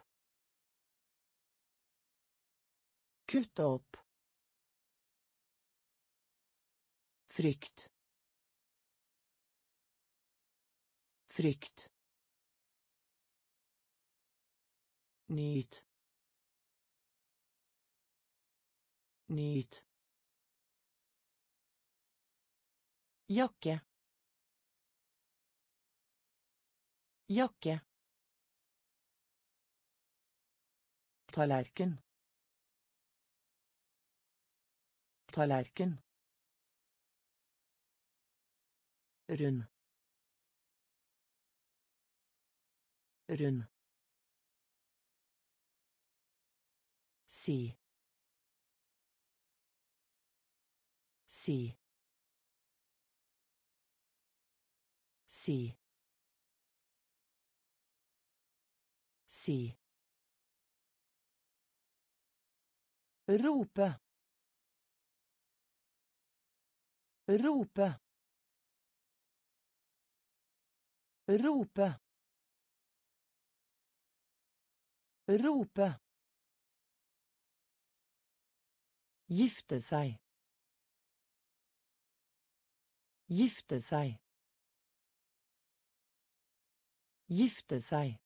kutte opp, frykt, frykt, nyt, nyt, jakke, jakke, tallerken, tallerken, rund, rund, Si. Si. Si. Si. Rope. Rope. Rope. Rope. Gifte seg. Gifte seg. Gifte seg.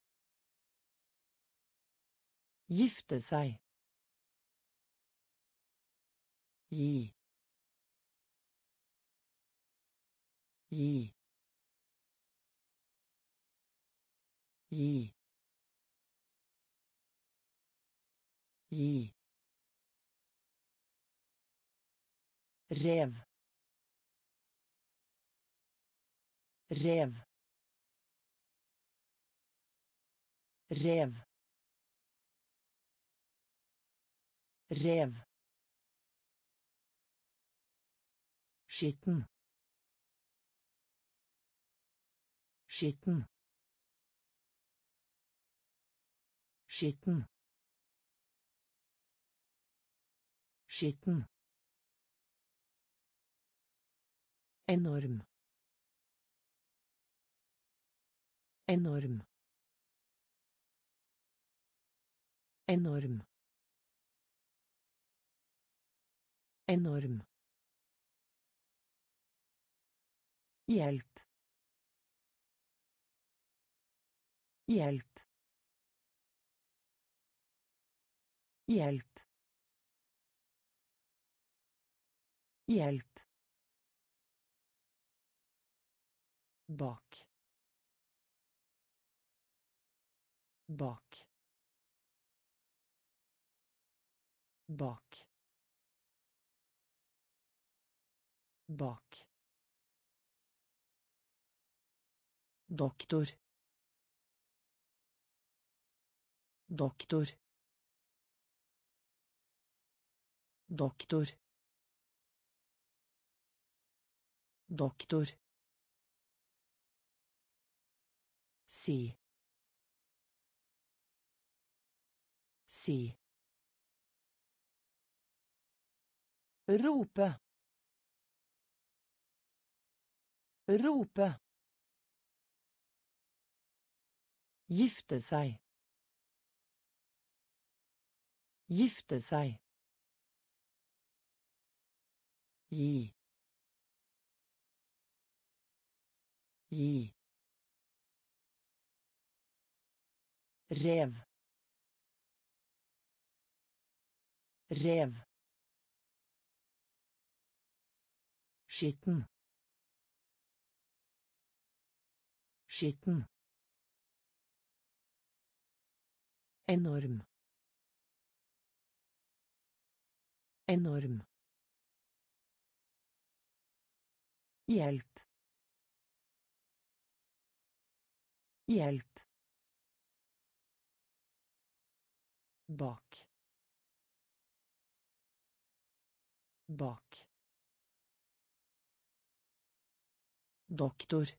Gifte seg. Gi. Gi. Gi. Gi. Rev. Rev. Rev. Rev. Skitten. Skitten. Skitten. Skitten. Enorm. Enorm. Enorm. Enorm. Hjelp. Hjelp. Hjelp. Hjelp. Bak. Bak. Bak. Bak. Doktor. Doktor. Doktor. Doktor. Si. Si. Rope. Rope. Gifte seg. Gifte seg. Gi. Gi. Rev. Rev. Skitten. Skitten. Enorm. Enorm. Hjelp. Hjelp. Bak. Bak. Doktor.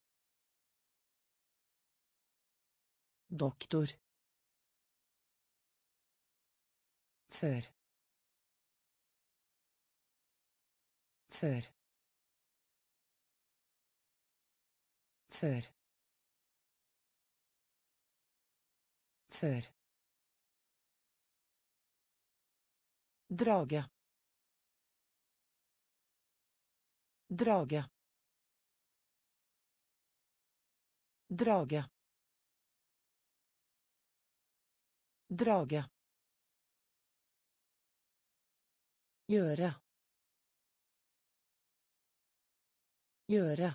Doktor. Før. Før. Før. Før. Drage. Drage. Drage. Drage. Gjøre. Gjøre.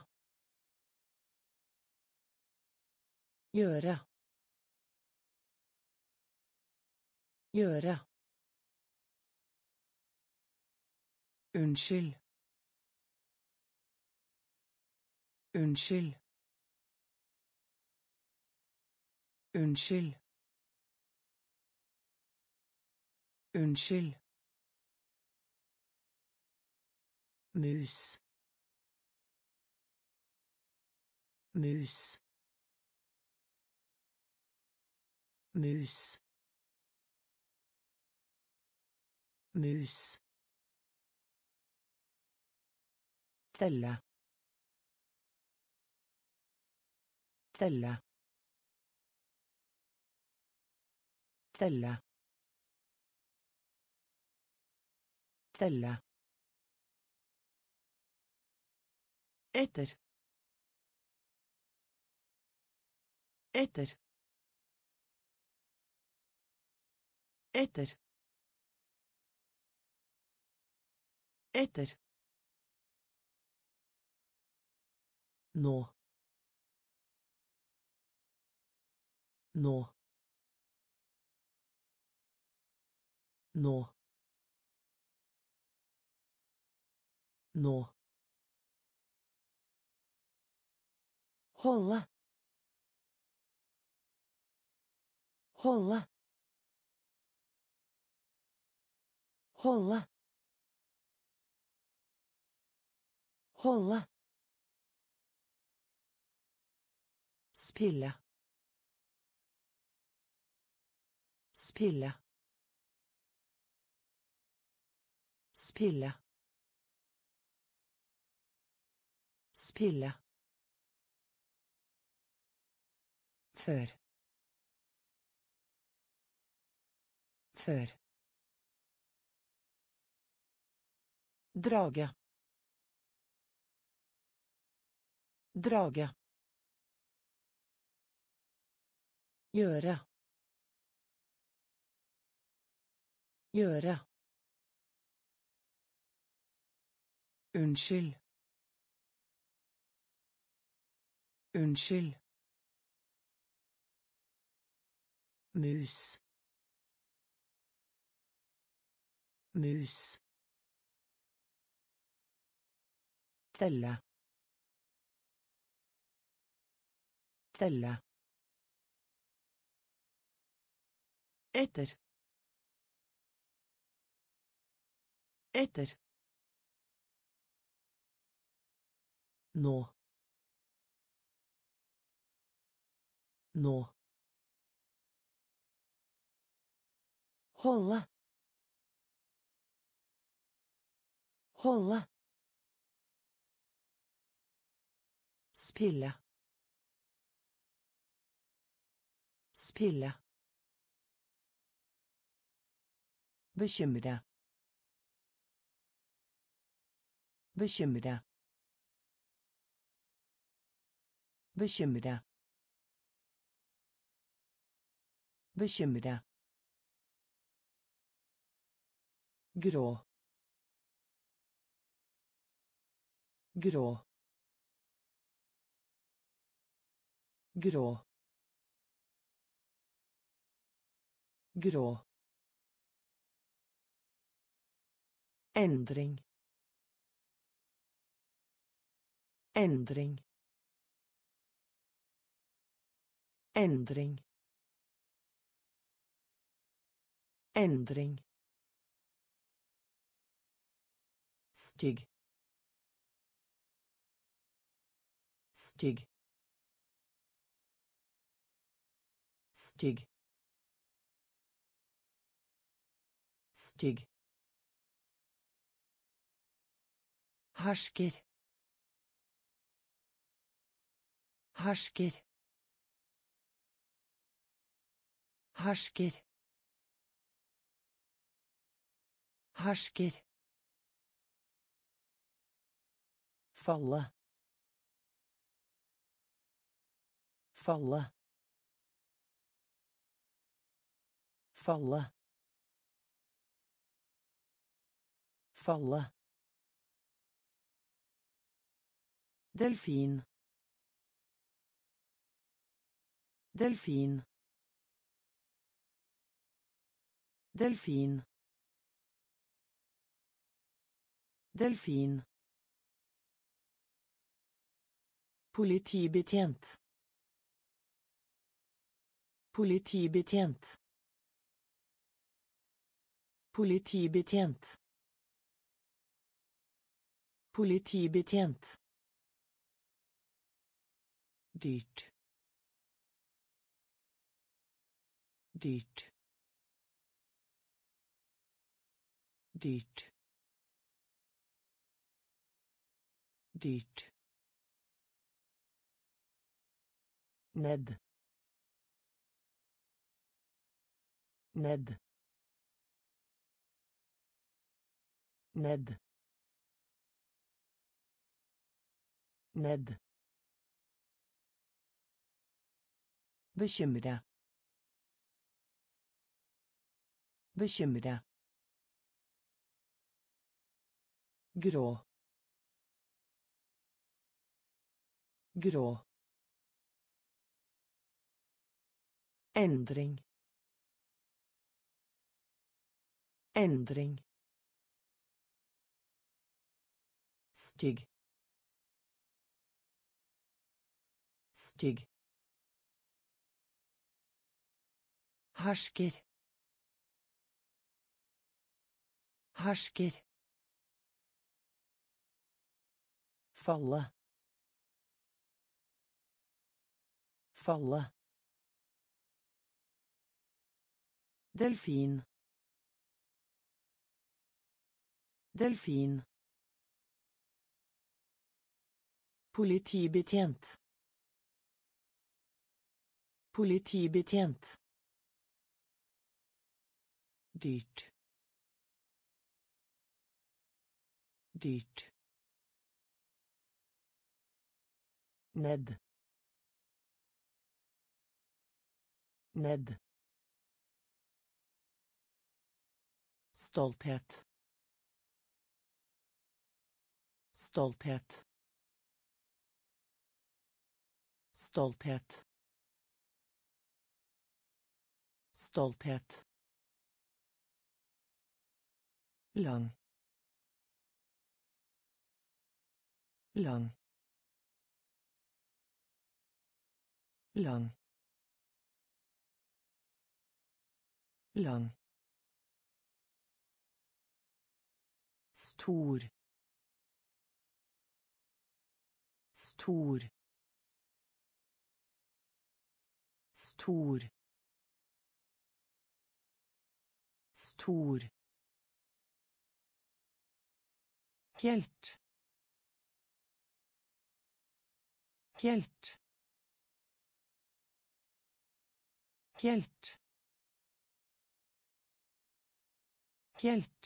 Gjøre. Gjøre. Unnskyld. Unnskyld. Unnskyld. Unnskyld. Mus. Mus. Mus. Mus. Telle. Telle. Telle. Telle. Etter. Etter. Etter. Etter. Nå. Nå. Nå. Nå. Holde. Holde. Holde. Holde. Spille. Spille. Spille. Spille. Før. Før. Drage. Drage. Gjøre. Gjøre. Unnskyld. Unnskyld. Mus. Mus. Telle. Telle. Etter. Etter. Nå. Nå. Holde. Holde. Spille. Spille. Bekymre. Bekymre. Bekymre. Bekymre. Grå. Grå. Grå. Grå. Endring. Endring. Endring. Endring. Stygg. Stygg. Stygg. Stygg. Hersker. Hersker. Hersker. Hersker. Falle. Falle. Falle. Falle. Delfin. Delfin. Delfin. Delfin. Politibetjent. Politibetjent. Politibetjent. Politibetjent. Dyrt. Dyrt. Dyrt. Dyrt. Ned. Ned. Ned. Ned. Bekymre. Bekymre. Grå. Grå. Endring. Endring. Stygg. Stygg. Hersker. Hersker. Falle. Falle. Delfin. Delfin. Politibetjent. Politibetjent. Dyrt. Dyrt. Ned. Ned. Stolthet. Stolthet. Stolthet. Stolthet. Lang. Lang. Lang. Lang. Stor. Stor. Stor. Stor. Helt. Helt. Helt. Helt.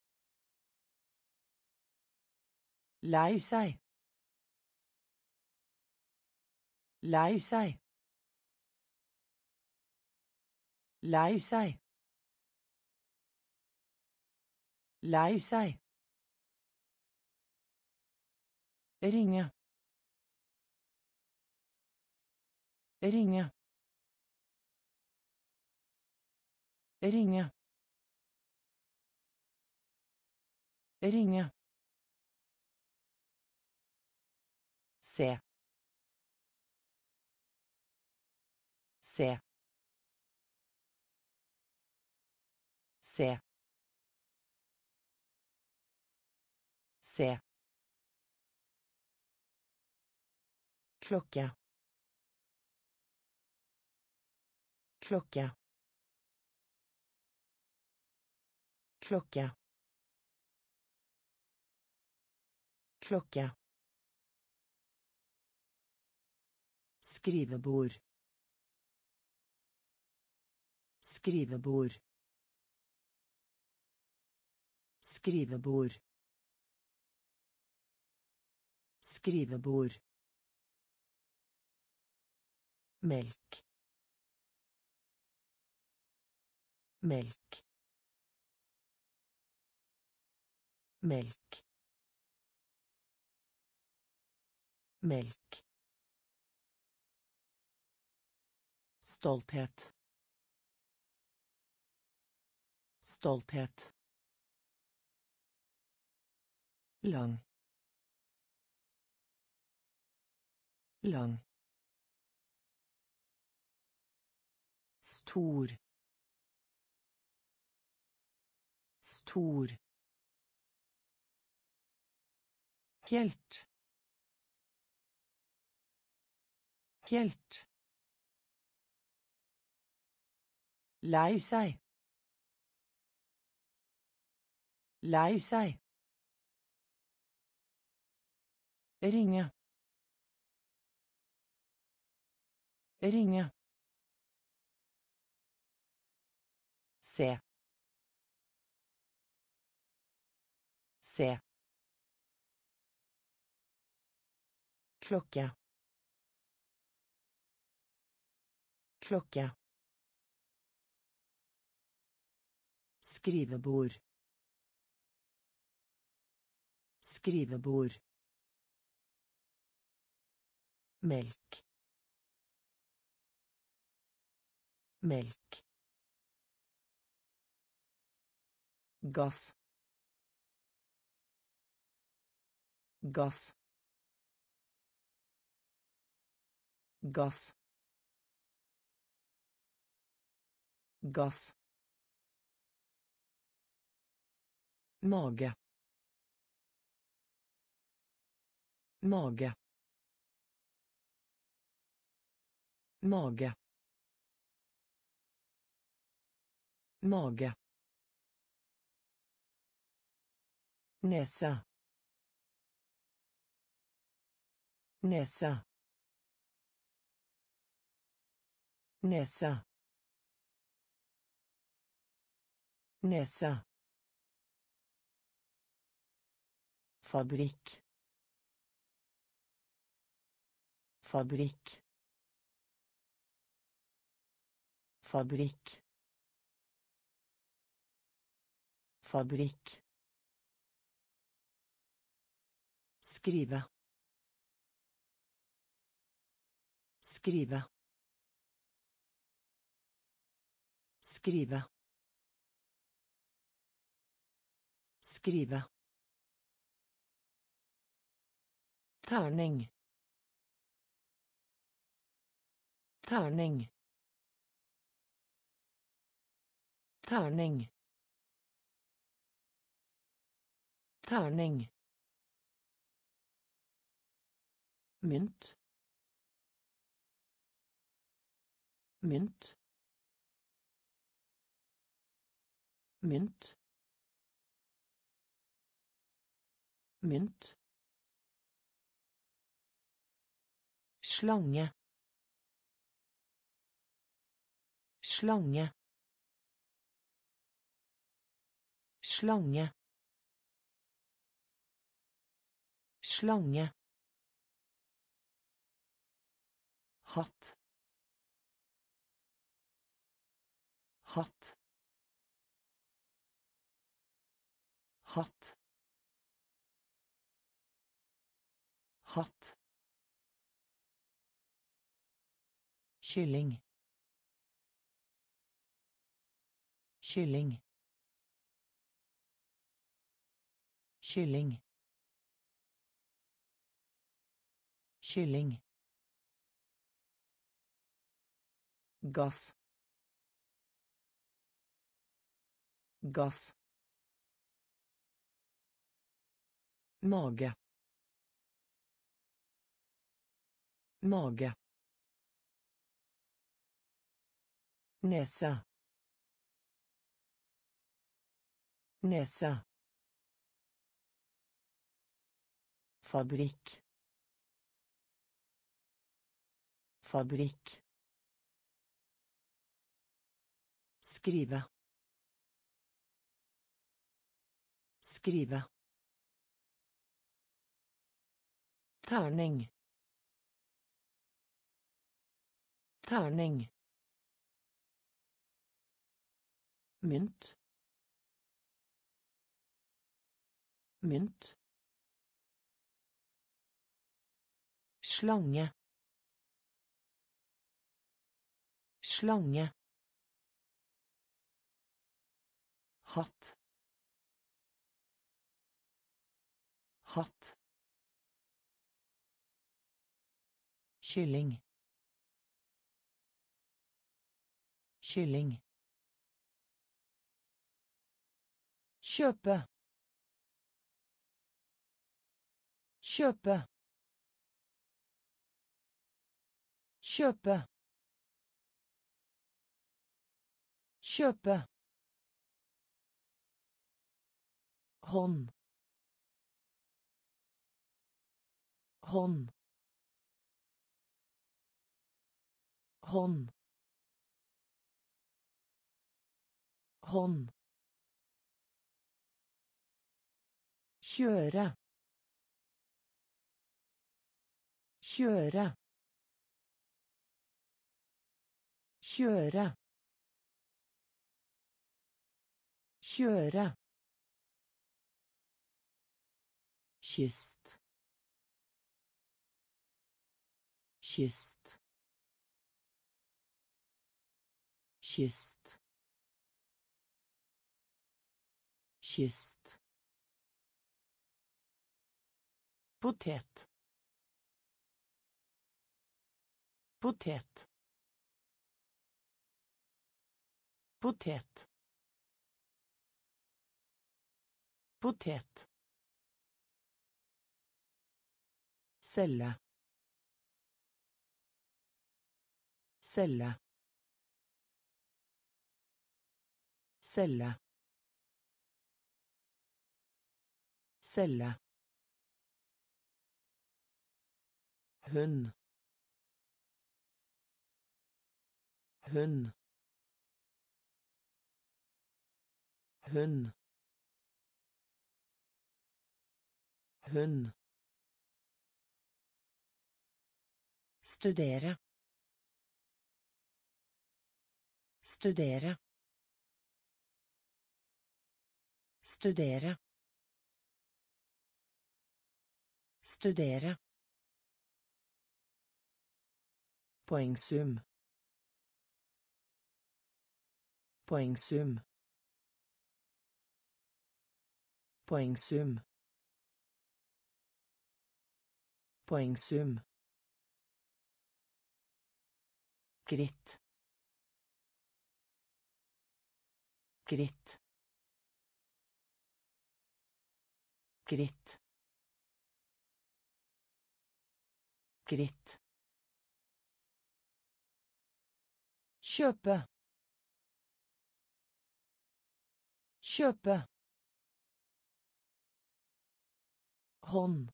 Lei seg. Lei seg. Lei seg. Lei seg. Ringe. Ringe. Ringe. Ringe. Se. Se. Se. Se. Klokke. Klokke. Klokke. Klokke. Skrivebord. Skrivebord. Skrivebord. Skrivebord. Melk. Melk. Melk. Melk. Stolthet. Stolthet. Lang. Lang. Stor. Tor. Helt. Helt. Lei seg. Lei seg. Ringe. Ringe. Se. Se. Klokke. Klokke. Skrivebord. Skrivebord. Melk. Melk. Gass. Gass. Gass. Gass. Mage. Mage. Mage. Mage. Nese. Nese. Nese. Nese. Fabrikk. Fabrikk. Fabrikk. Fabrikk. Skrive. Skrive. Skrive. Skrive. Terning. Terning. Terning. Terning. Mynt. Mynt. Mynt. Mynt. Slange. Slange. Slange. Slange. Hatt. Hatt. Hatt. Hatt. Kylling. Kylling. Kylling. Kylling. Gass. Gass. Mage. Mage. Nese. Nese. Fabrikk. Fabrikk. Skrive. Skrive. Terning. Terning. Mynt. Mynt. Slange. Slange. Hatt. Hatt. Kylling. Kylling. Kjøpe. Kjøpe. Kjøpe. Kjøpe. Hånd. Hånd. Hånd. Hånd. Kjøre. Kjøre. Kjøre. Kjøre. Kyst. Kyst. Kyst. Kyst. Potet. Potet. Potet. Potet. Celle. Celle. Celle. Celle. Hund. Hund. Hund. Hund. Studere. Studere. Studere. Studere. Poengsum. Poengsum. Poengsum. Poengsum. Gritt. Gritt. Gritt. Gritt. Kjøpe. Kjøpe. Hånd.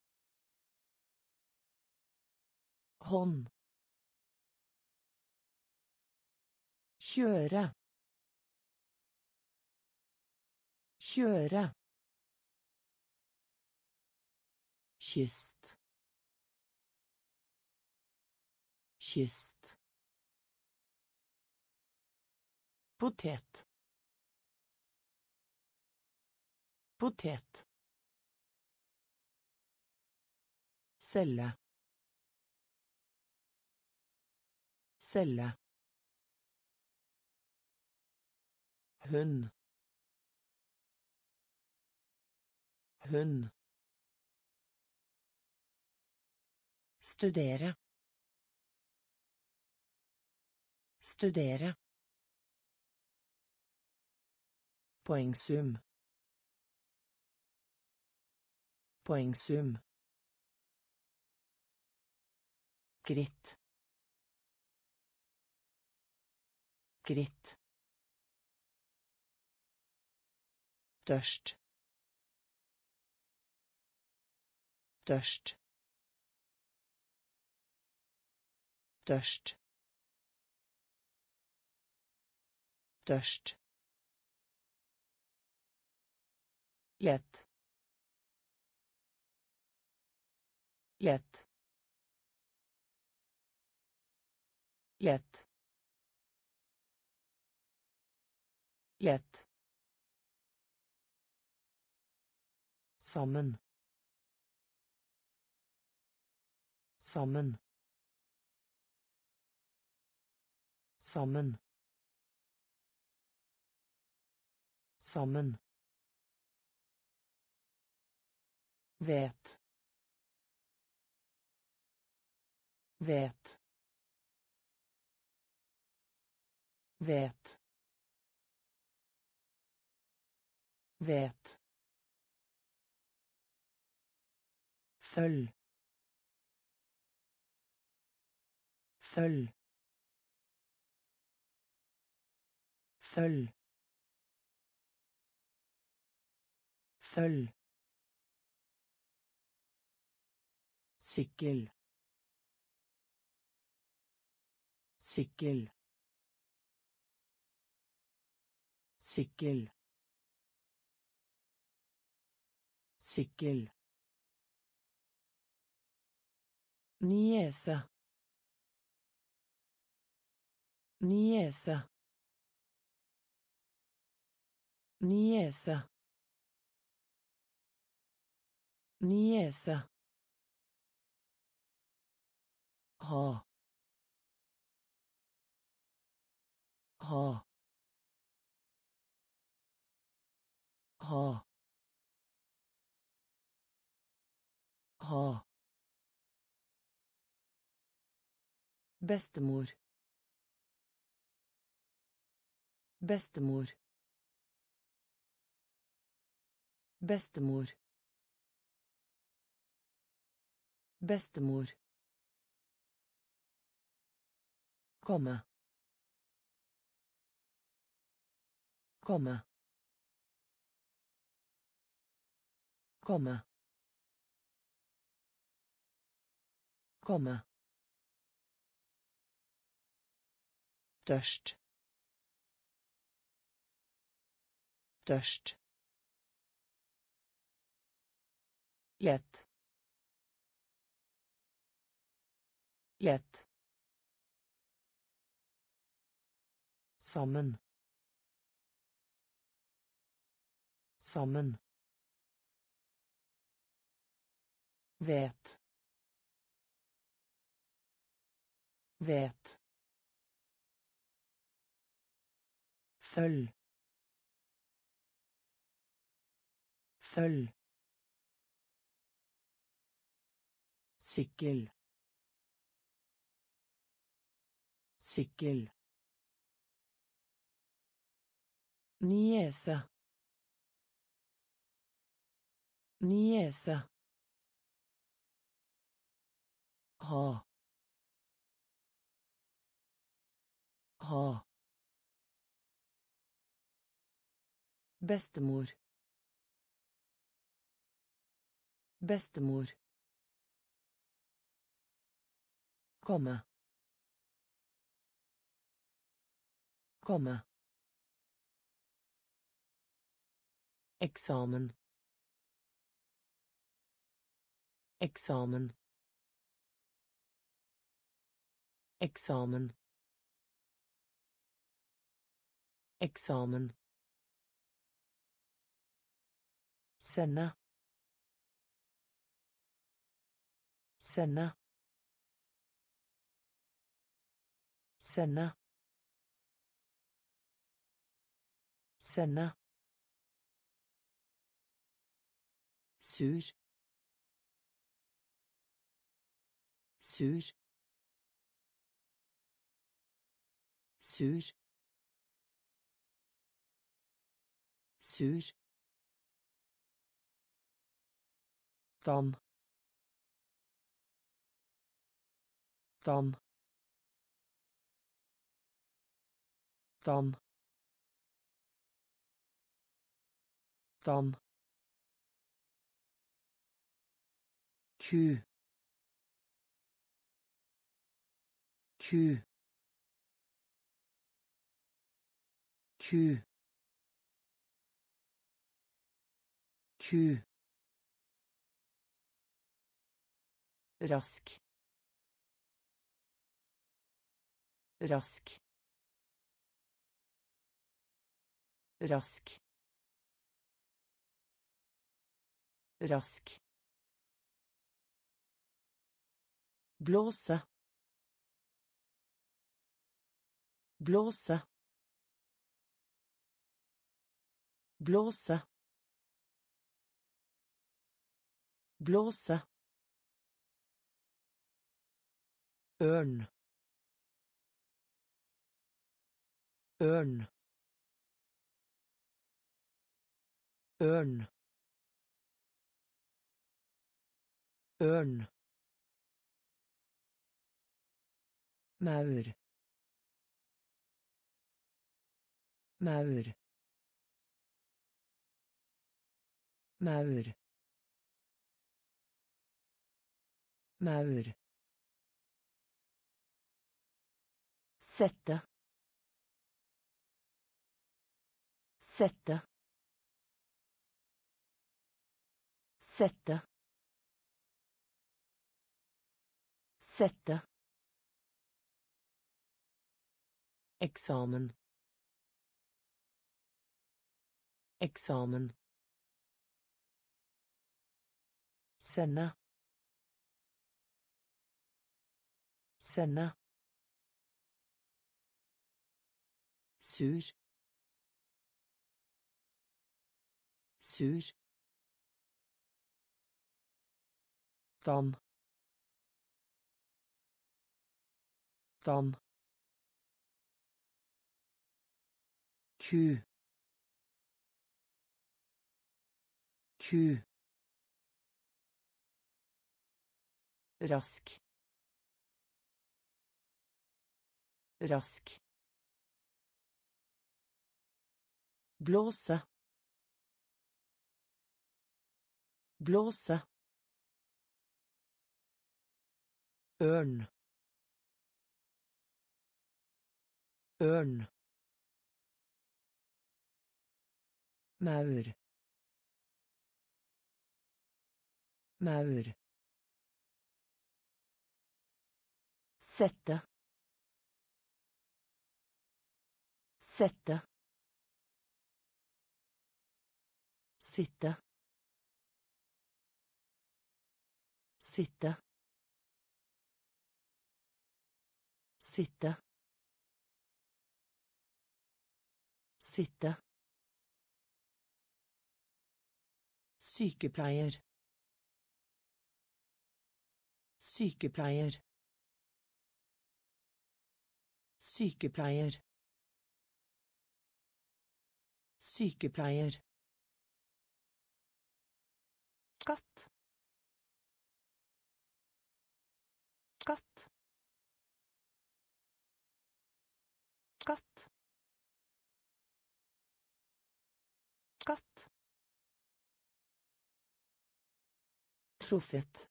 Hånd. Kjøre. Kjøre. Kyst. Kyst. Potet. Potet. Celle. Celle. Hund. Hund. Studere. Studere. Poengsum. Poengsum. Gritt. Gritt. Tørst. Tørst. Tørst. Tørst. Lett. Lett. Lett. Lett. Sammen. Sammen. Sammen. Sammen. Vet. Vet. Vet. Vet. Følg. Følg. Følg. Følg. Sykkel. Sykkel. Sykkel. Sykkel. Niese. Niese. Niese. Niese. Ha. Ha. Ha. Ha. Bestemor. Bestemor. Bestemor. Bestemor. Komme. Komme. Komme. Komme. Tørst. Tørst. Lett. Lett. Sammen. Sammen. Vet. Vet. Følg. Følg. Sykkel. Sykkel. Niese. Niese. Ha. Ha. Bestemor. Bestemor. Komme. Komme. Eksamen. Eksamen. Eksamen. Eksamen. Sende. Sende. Sende. Sende. Sur. Sur. Sur. Sur. Dam. Dam. Dam. Dam. Ku. Ku. Ku. Ku. Rask. Rask. Rask. Rask. Blåse. Blåse. Blåse. Blåse. Ørn. Ørn. Ørn. Ørn. Maur. Maur. Maur. Maur. Sette. Sette. Sette. Sette. Eksamen. Eksamen. Sende. Sende. Sur. Sur. Dam. Dam. Ku. Ku. Rask. Rask. Blåse. Blåse. Ørn. Ørn. Maur. Maur. Sette. Sette. Sitte. Sitte. Sitte. Sitte. Sykepleier. Sykepleier. Sykepleier. Sykepleier. Katt. Katt. Katt. Katt. Truffet.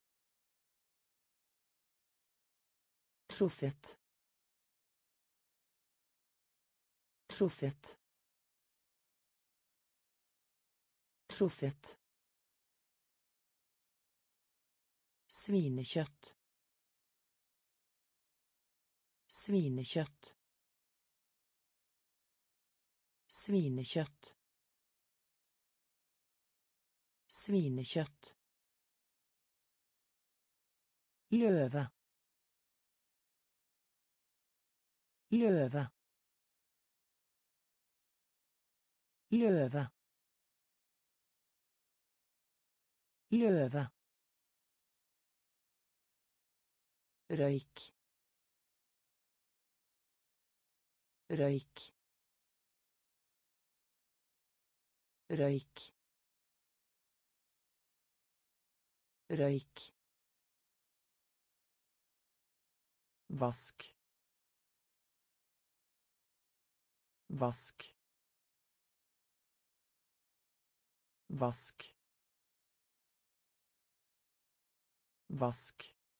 Truffet. Truffet. Truffet. Svinekjøtt. Svinekjøtt. Svinekjøtt. Svinekjøtt. Løve. Løve. Løve. Løve. Røyk. Røyk. Røyk. Røyk. Vask. Vask. Vask. Vask.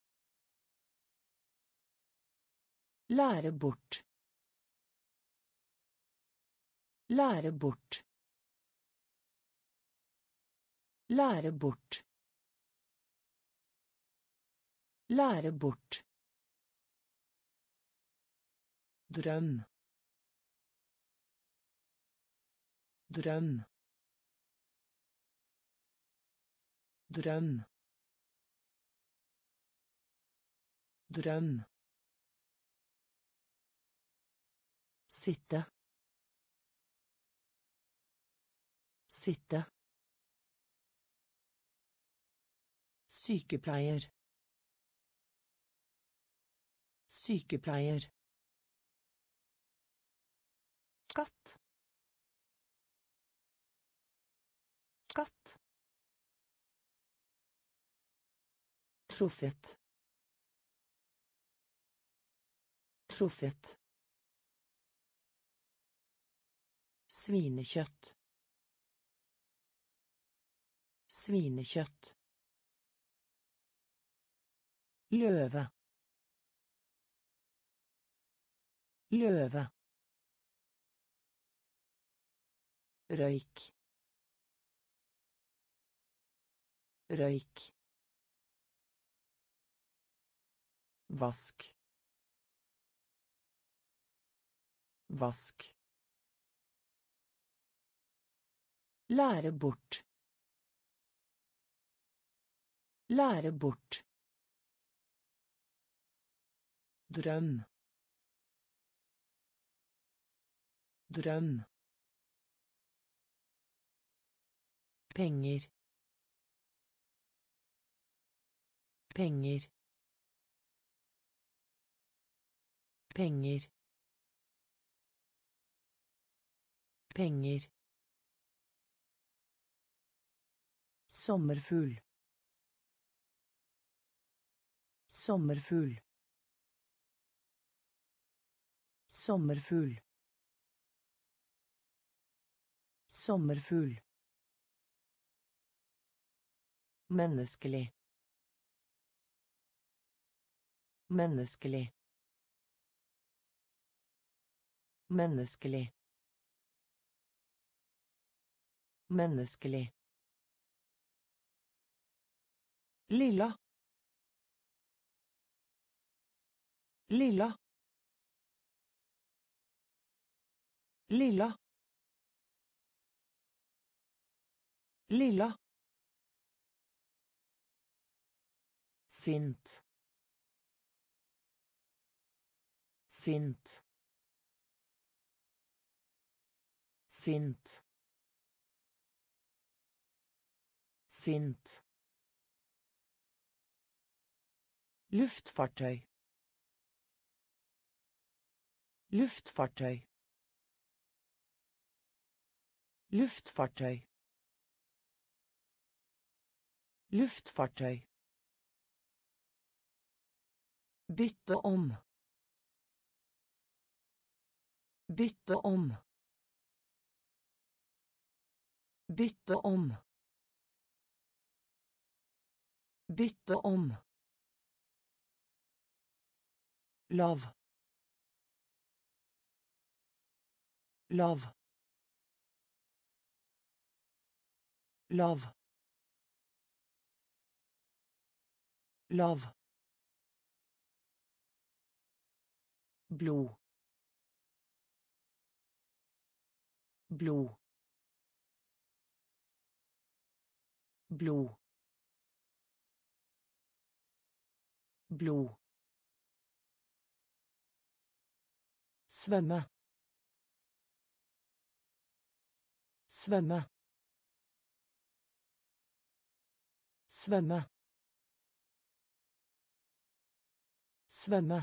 Lære bort. Lære bort. Lære bort. Lære bort. Drøm. Drøm. Drøm. Drøm. Sitte. Sitte. Sykepleier. Sykepleier. Katt. skatt, truffet, truffet, svinekjøtt, svinekjøtt, løve, løve, røyk, røyk, vask, vask, lære bort, lære bort, drøm, drøm, penger, penger, penger, penger, sommerfugl, sommerfugl, sommerfugl, sommerfugl, menneskelig, menneskelig, menneskelig, menneskelig, lilla, lilla, lilla, lilla, sint, sint, sint, sint, luftfartøy, luftfartøy, luftfartøy, luftfartøy, bytte om, bytte om, bytte om, bytte om, lav, lav, lav, lav, blod, blod, blod, blod, svømme, svømme, svømme, svømme,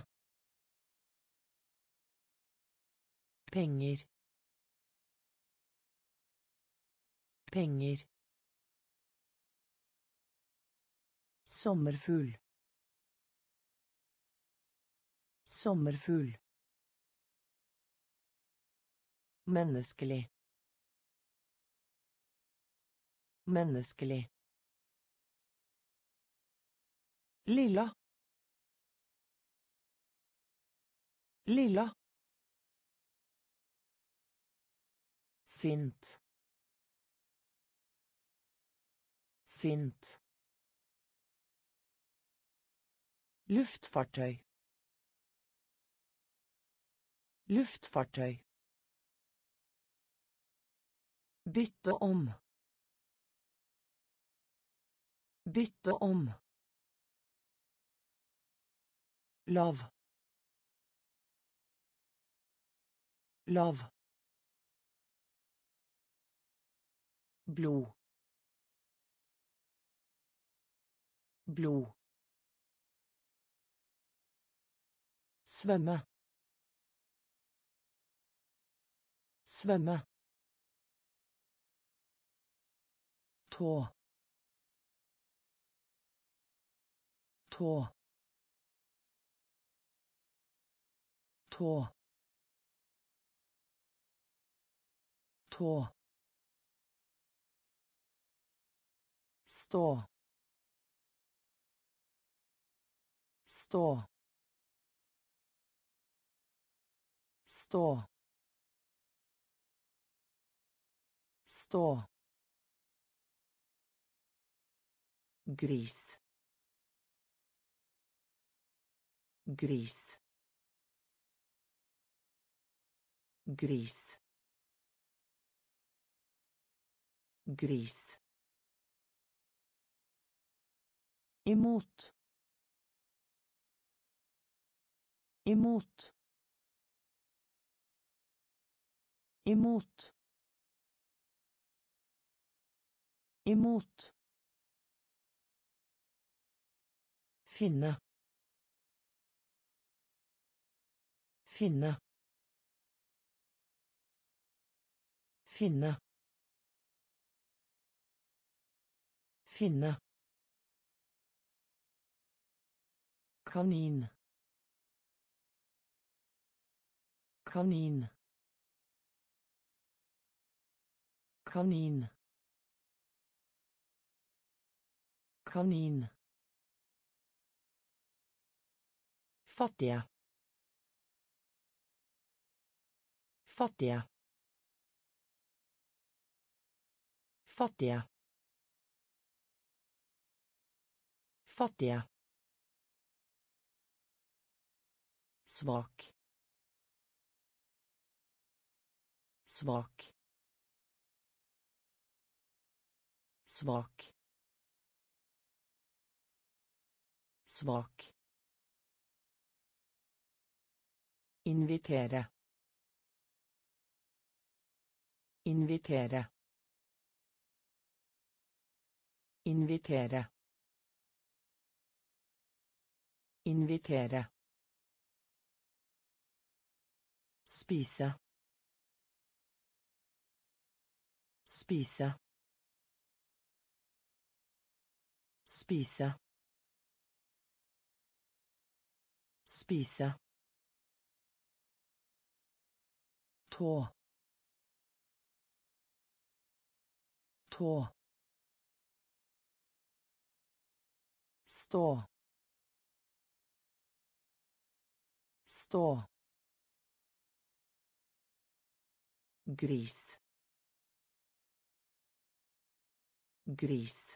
penger, penger, sommerfugl, sommerfugl, menneskelig, menneskelig, lilla, lilla, sint, sint, luftfartøy, luftfartøy, bytte om, bytte om, lav, lav, blod, blod, svømme, svømme, tå, tå, tå, tå, stå, stå, stå, stå, gris, gris, gris, gris, imot, imot, imot, imot, finne, finne, finne, finne, kanin, kanin, kanin, kanin, fattige, fattige, fattige, fattige, svak, svak, svak, svak, invitere, invitere, invitere, invitere, spise, spise, spise, spise, tå, tå, stå, stå, gris, gris,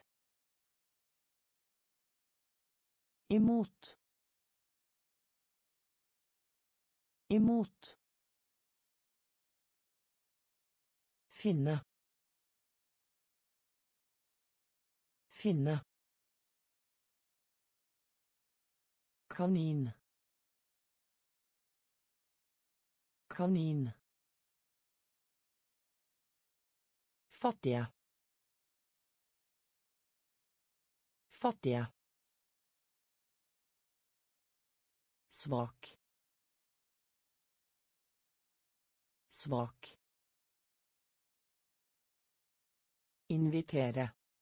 imot, imot, finne, finne, kanin, kanin, fattige, fattige, svak, svak, invitere,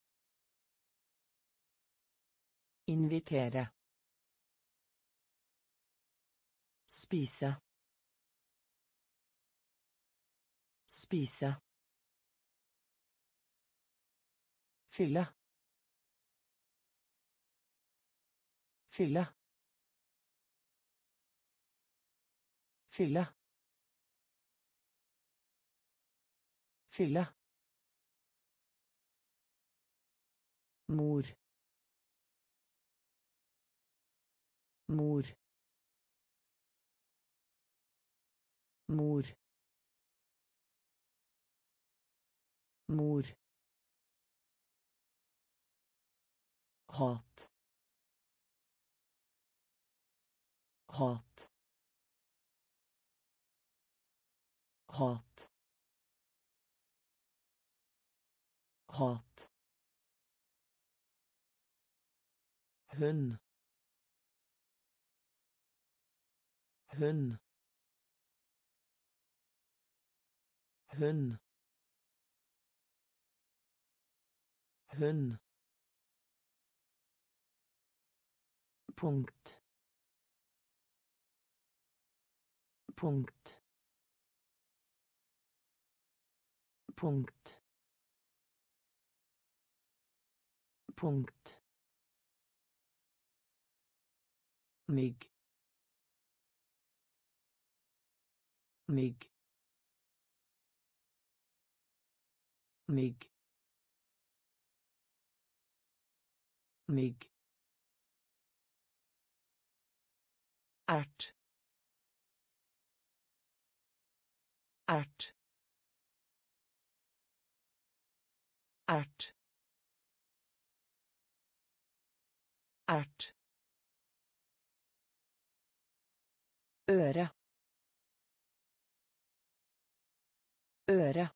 invitere, spise, spise, fylle, fylle, fylle, fylle, mor, mor, mor, mor, hat, hat, hat, hat, hund, hund, hund, Hund. Punkt. Punkt. Punkt. Punkt. Mygg. Mygg. Mygg. Mygg. Ert. Ert. Ert. Ert. Øre. Øre.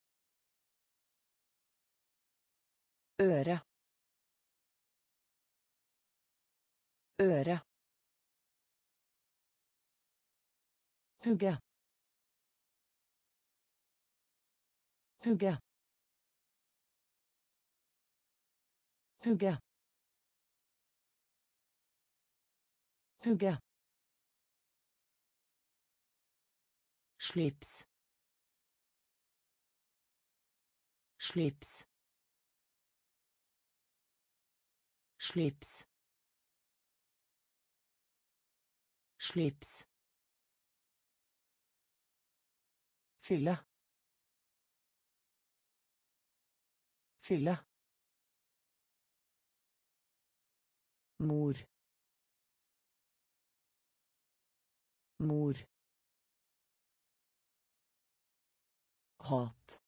Øre. Øre. Hugge. Hugge. Hugge. Hugge. Slips. Slips. Slips. Slips. Fylle. Fylle. Mor. Mor. Hat.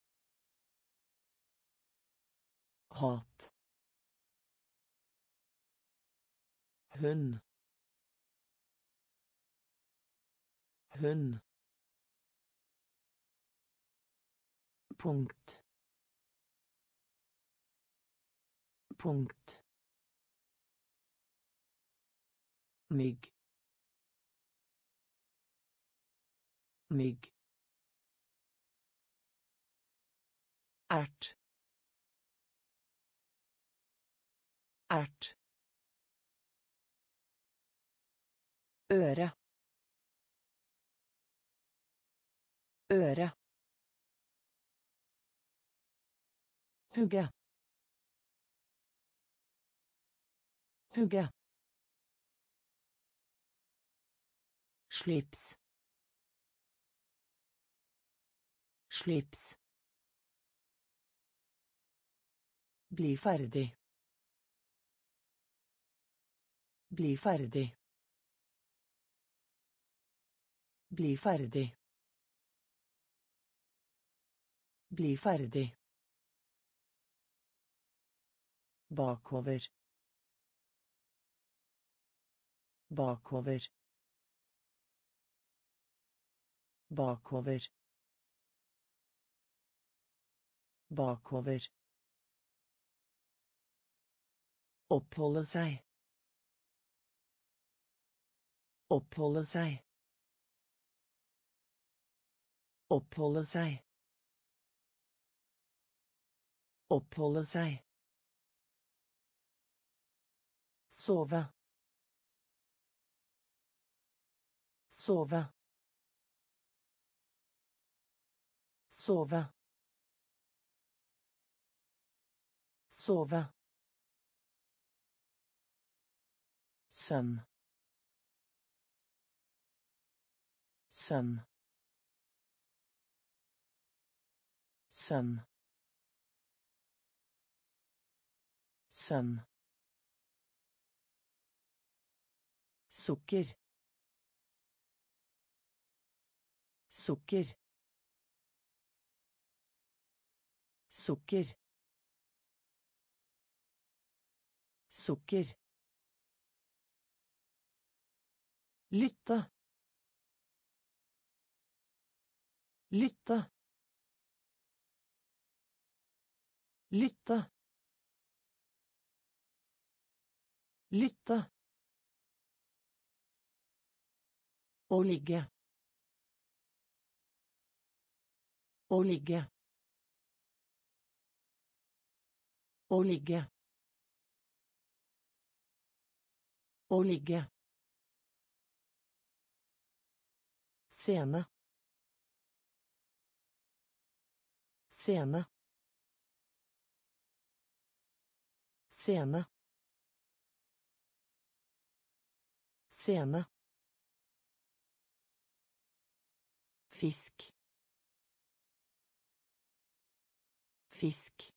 Hat. Hund. Hund. Punkt. Punkt. Mygg. Mygg. Ert. Ert. Øre. Øre. Hugge. Hugge. Slips. Slips. Bli ferdig. Bli ferdig. Bli ferdig. Bli ferdig. Bakover. Bakover. Bakover. Bakover. Oppholde seg. Oppholde seg. Oppholde seg. Oppholde seg. Sove. Sove. Sove. Sove. Sønn. Sønn. Sønn. Sønn. Sukker. Sukker. Sukker. Sukker. Lytte. Lytte. Lytte. Lytte. Å ligge. Å ligge. Å ligge. Å ligge. Scene. Scene. Scene. Scene. Fisk. Fisk.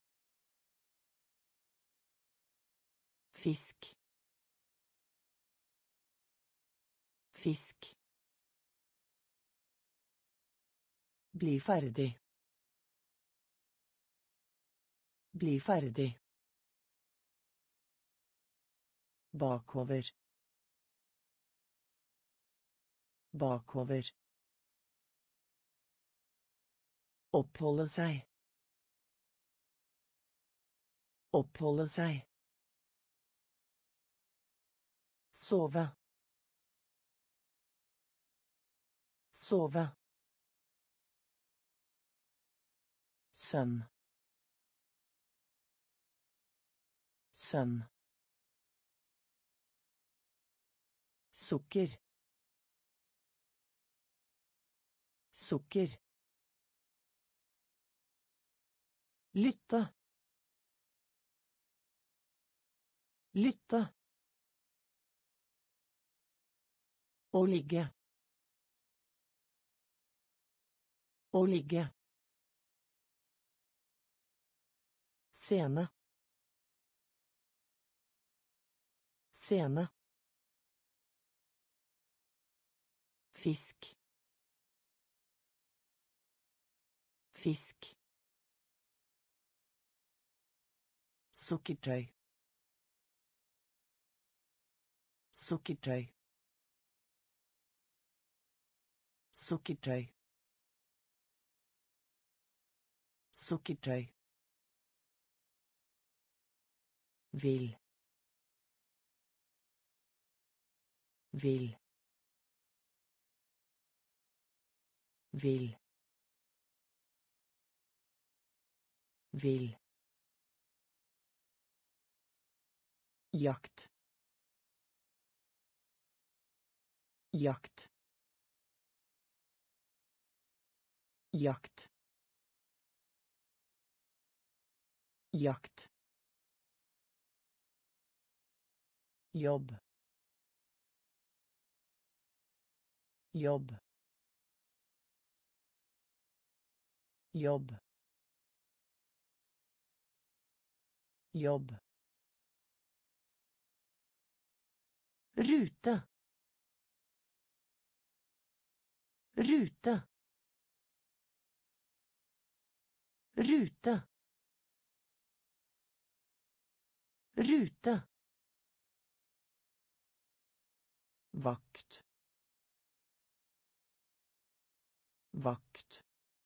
Fisk. Fisk. Bli ferdig. Bli ferdig. Bakover. Bakover. Oppholde seg. Oppholde seg. Sove. Sove. Sønn. Sønn. Sukker. Sukker. Lytte. Lytte. Å ligge. Å ligge. Scene. Scene. Fisk. Fisk. Sukkertøy. Sukkertøy. Sukkertøy. Sukkertøy. Vil. Vil. Vil. Vil. Jakt. Jakt. Jakt. Jakt. Jobb. Jobb. Jobb. Jobb. Rute. Rute. Rute. Rute. Vakt. Vakt.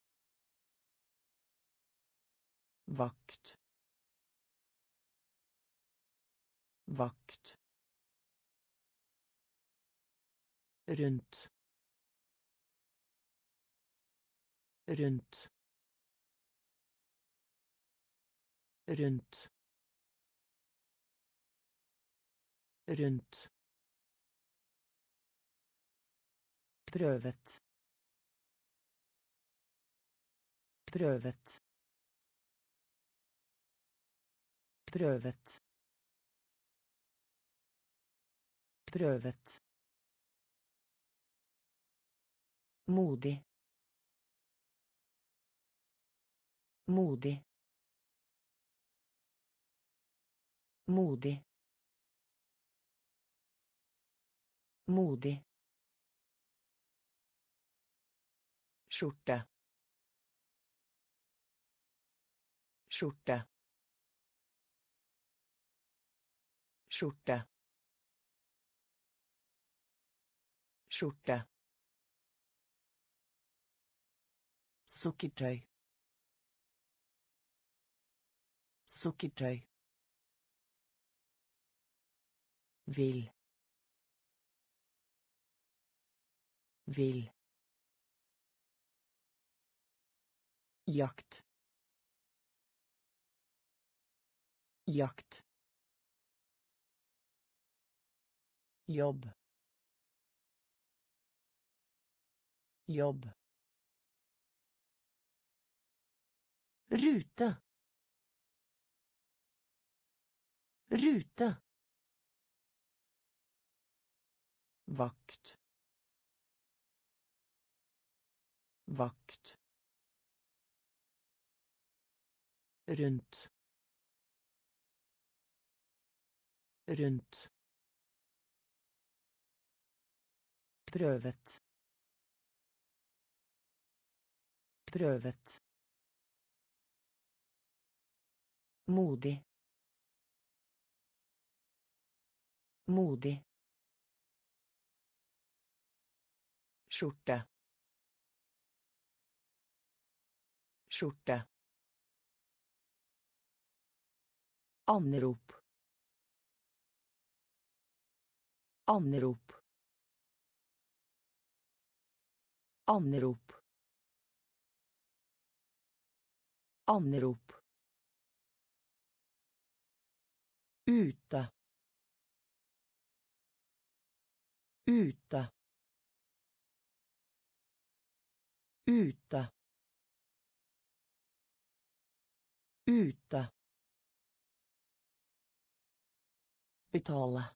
Vakt. Vakt. Rundt. Rundt. Rundt. Rundt. Prøvet. Prøvet. Prøvet. Prøvet. Modig. Modig. Modig. Modig. Skjorte. Skjorte. Skjorte. Skjorte. Sukkertøy. Sukkertøy. Vil. Vil. Jakt. Jakt. Jobb. Jobb. Rute. Rute. Vakt. Vakt. Rundt. Rundt. Prøvet. Prøvet. Modig. Modig. Skjorte. Skjorte. Anrop. Anrop. Anrop. Anrop. Ute. Ute. Ute. Ute. Betale.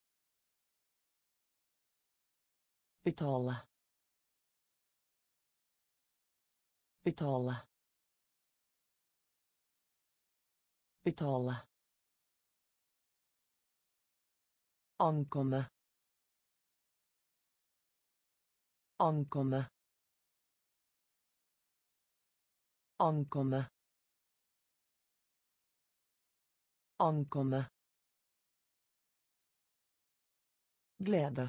Betale. Betale. Betale. Ankomme. Ankomme. Ankomme. Ankomme. Glede.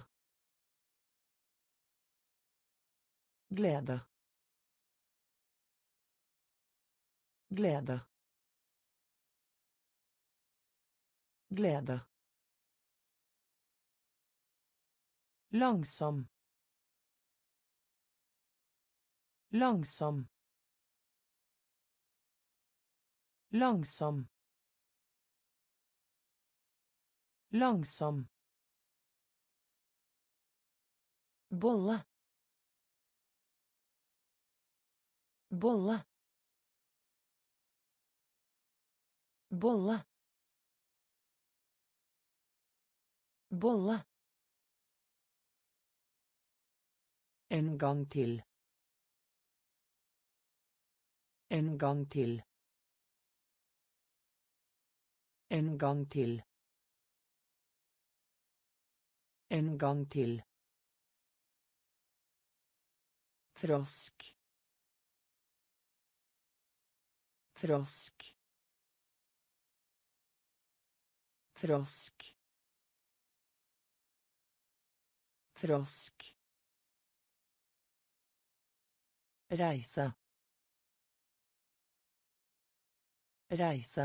Glede. Glede. Glede. Langsom. Langsom. Langsom. Langsom. Bolle. Bolle. Bolle. Bolle. En gang til. En gang til. En gang til. En gang til. Frosk. Frosk. Frosk. Frosk. Reise. Reise.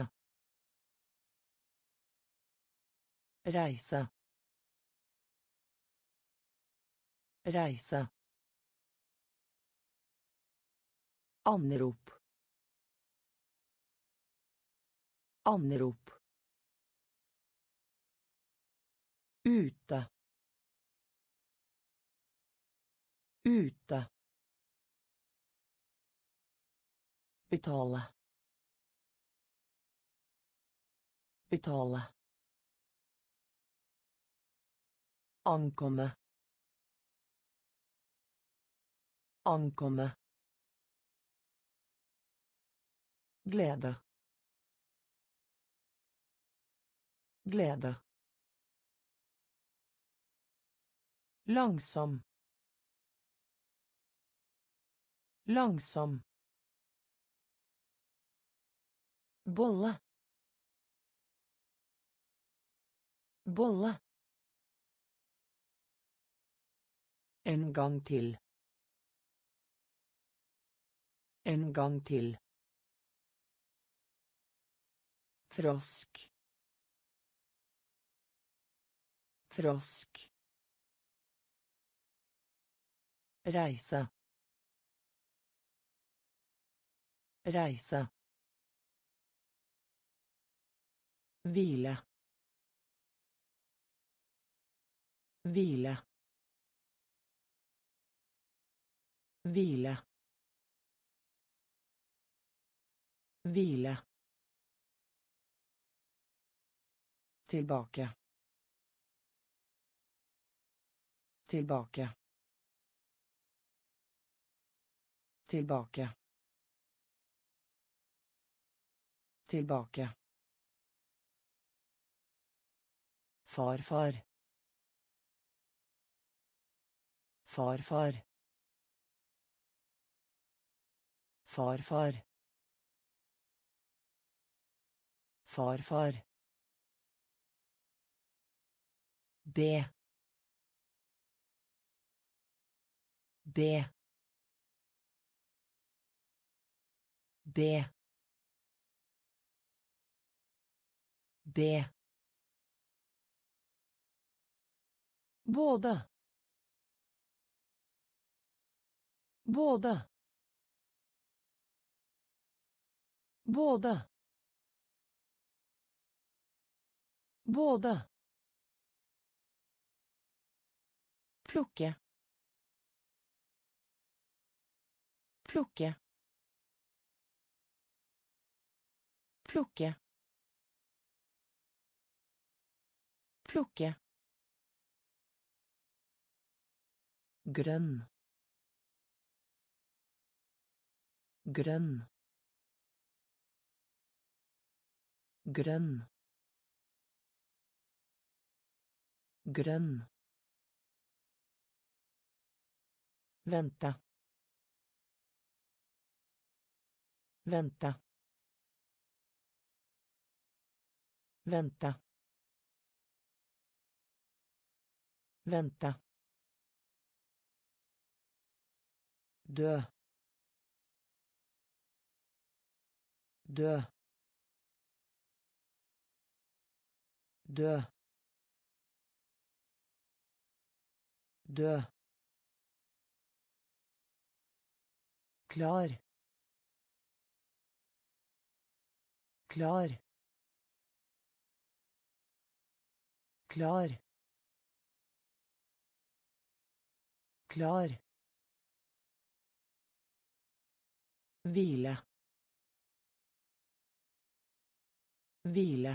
Reise. Reise. Anrop. Anrop. Ute. Ute. Betale. Betale. Ankomme. Ankomme. Glede. Glede. Langsom. Langsom. Bolle. Bolle. En gang til. En gang til. Frosk. Frosk. Reise. Reise. Hvile. Hvile. Hvile. Hvile. Tilbake. Tilbake. Tilbake. Tilbake. Farfar. Farfar. Farfar. Farfar. B. B. B. B. Både. Både. Både. Både. Plukke. Plukke. Plukke. Plukke. Grønn. Grønn. Grønn. Grønn. Vente. Vente. Vente. Vente. Dø. Dø. Dø. Dø. Klar. Klar. Klar. Klar. Hvile. Hvile.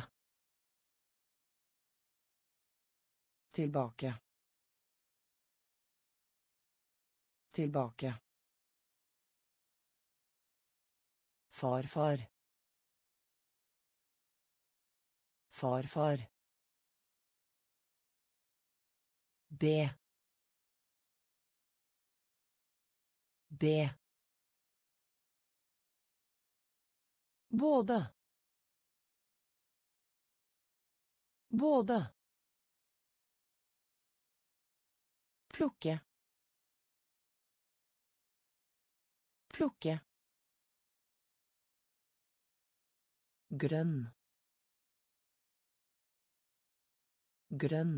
Tilbake. Tilbake. Farfar. Farfar. B. B. Både. Både. Plukke. Plukke. Grønn. Grønn.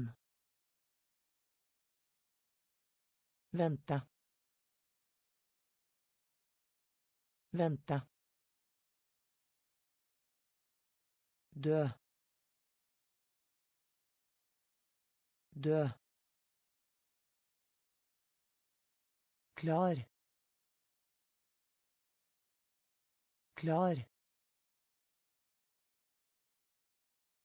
Vente. Vente. Dø. Dø. Klar. Klar.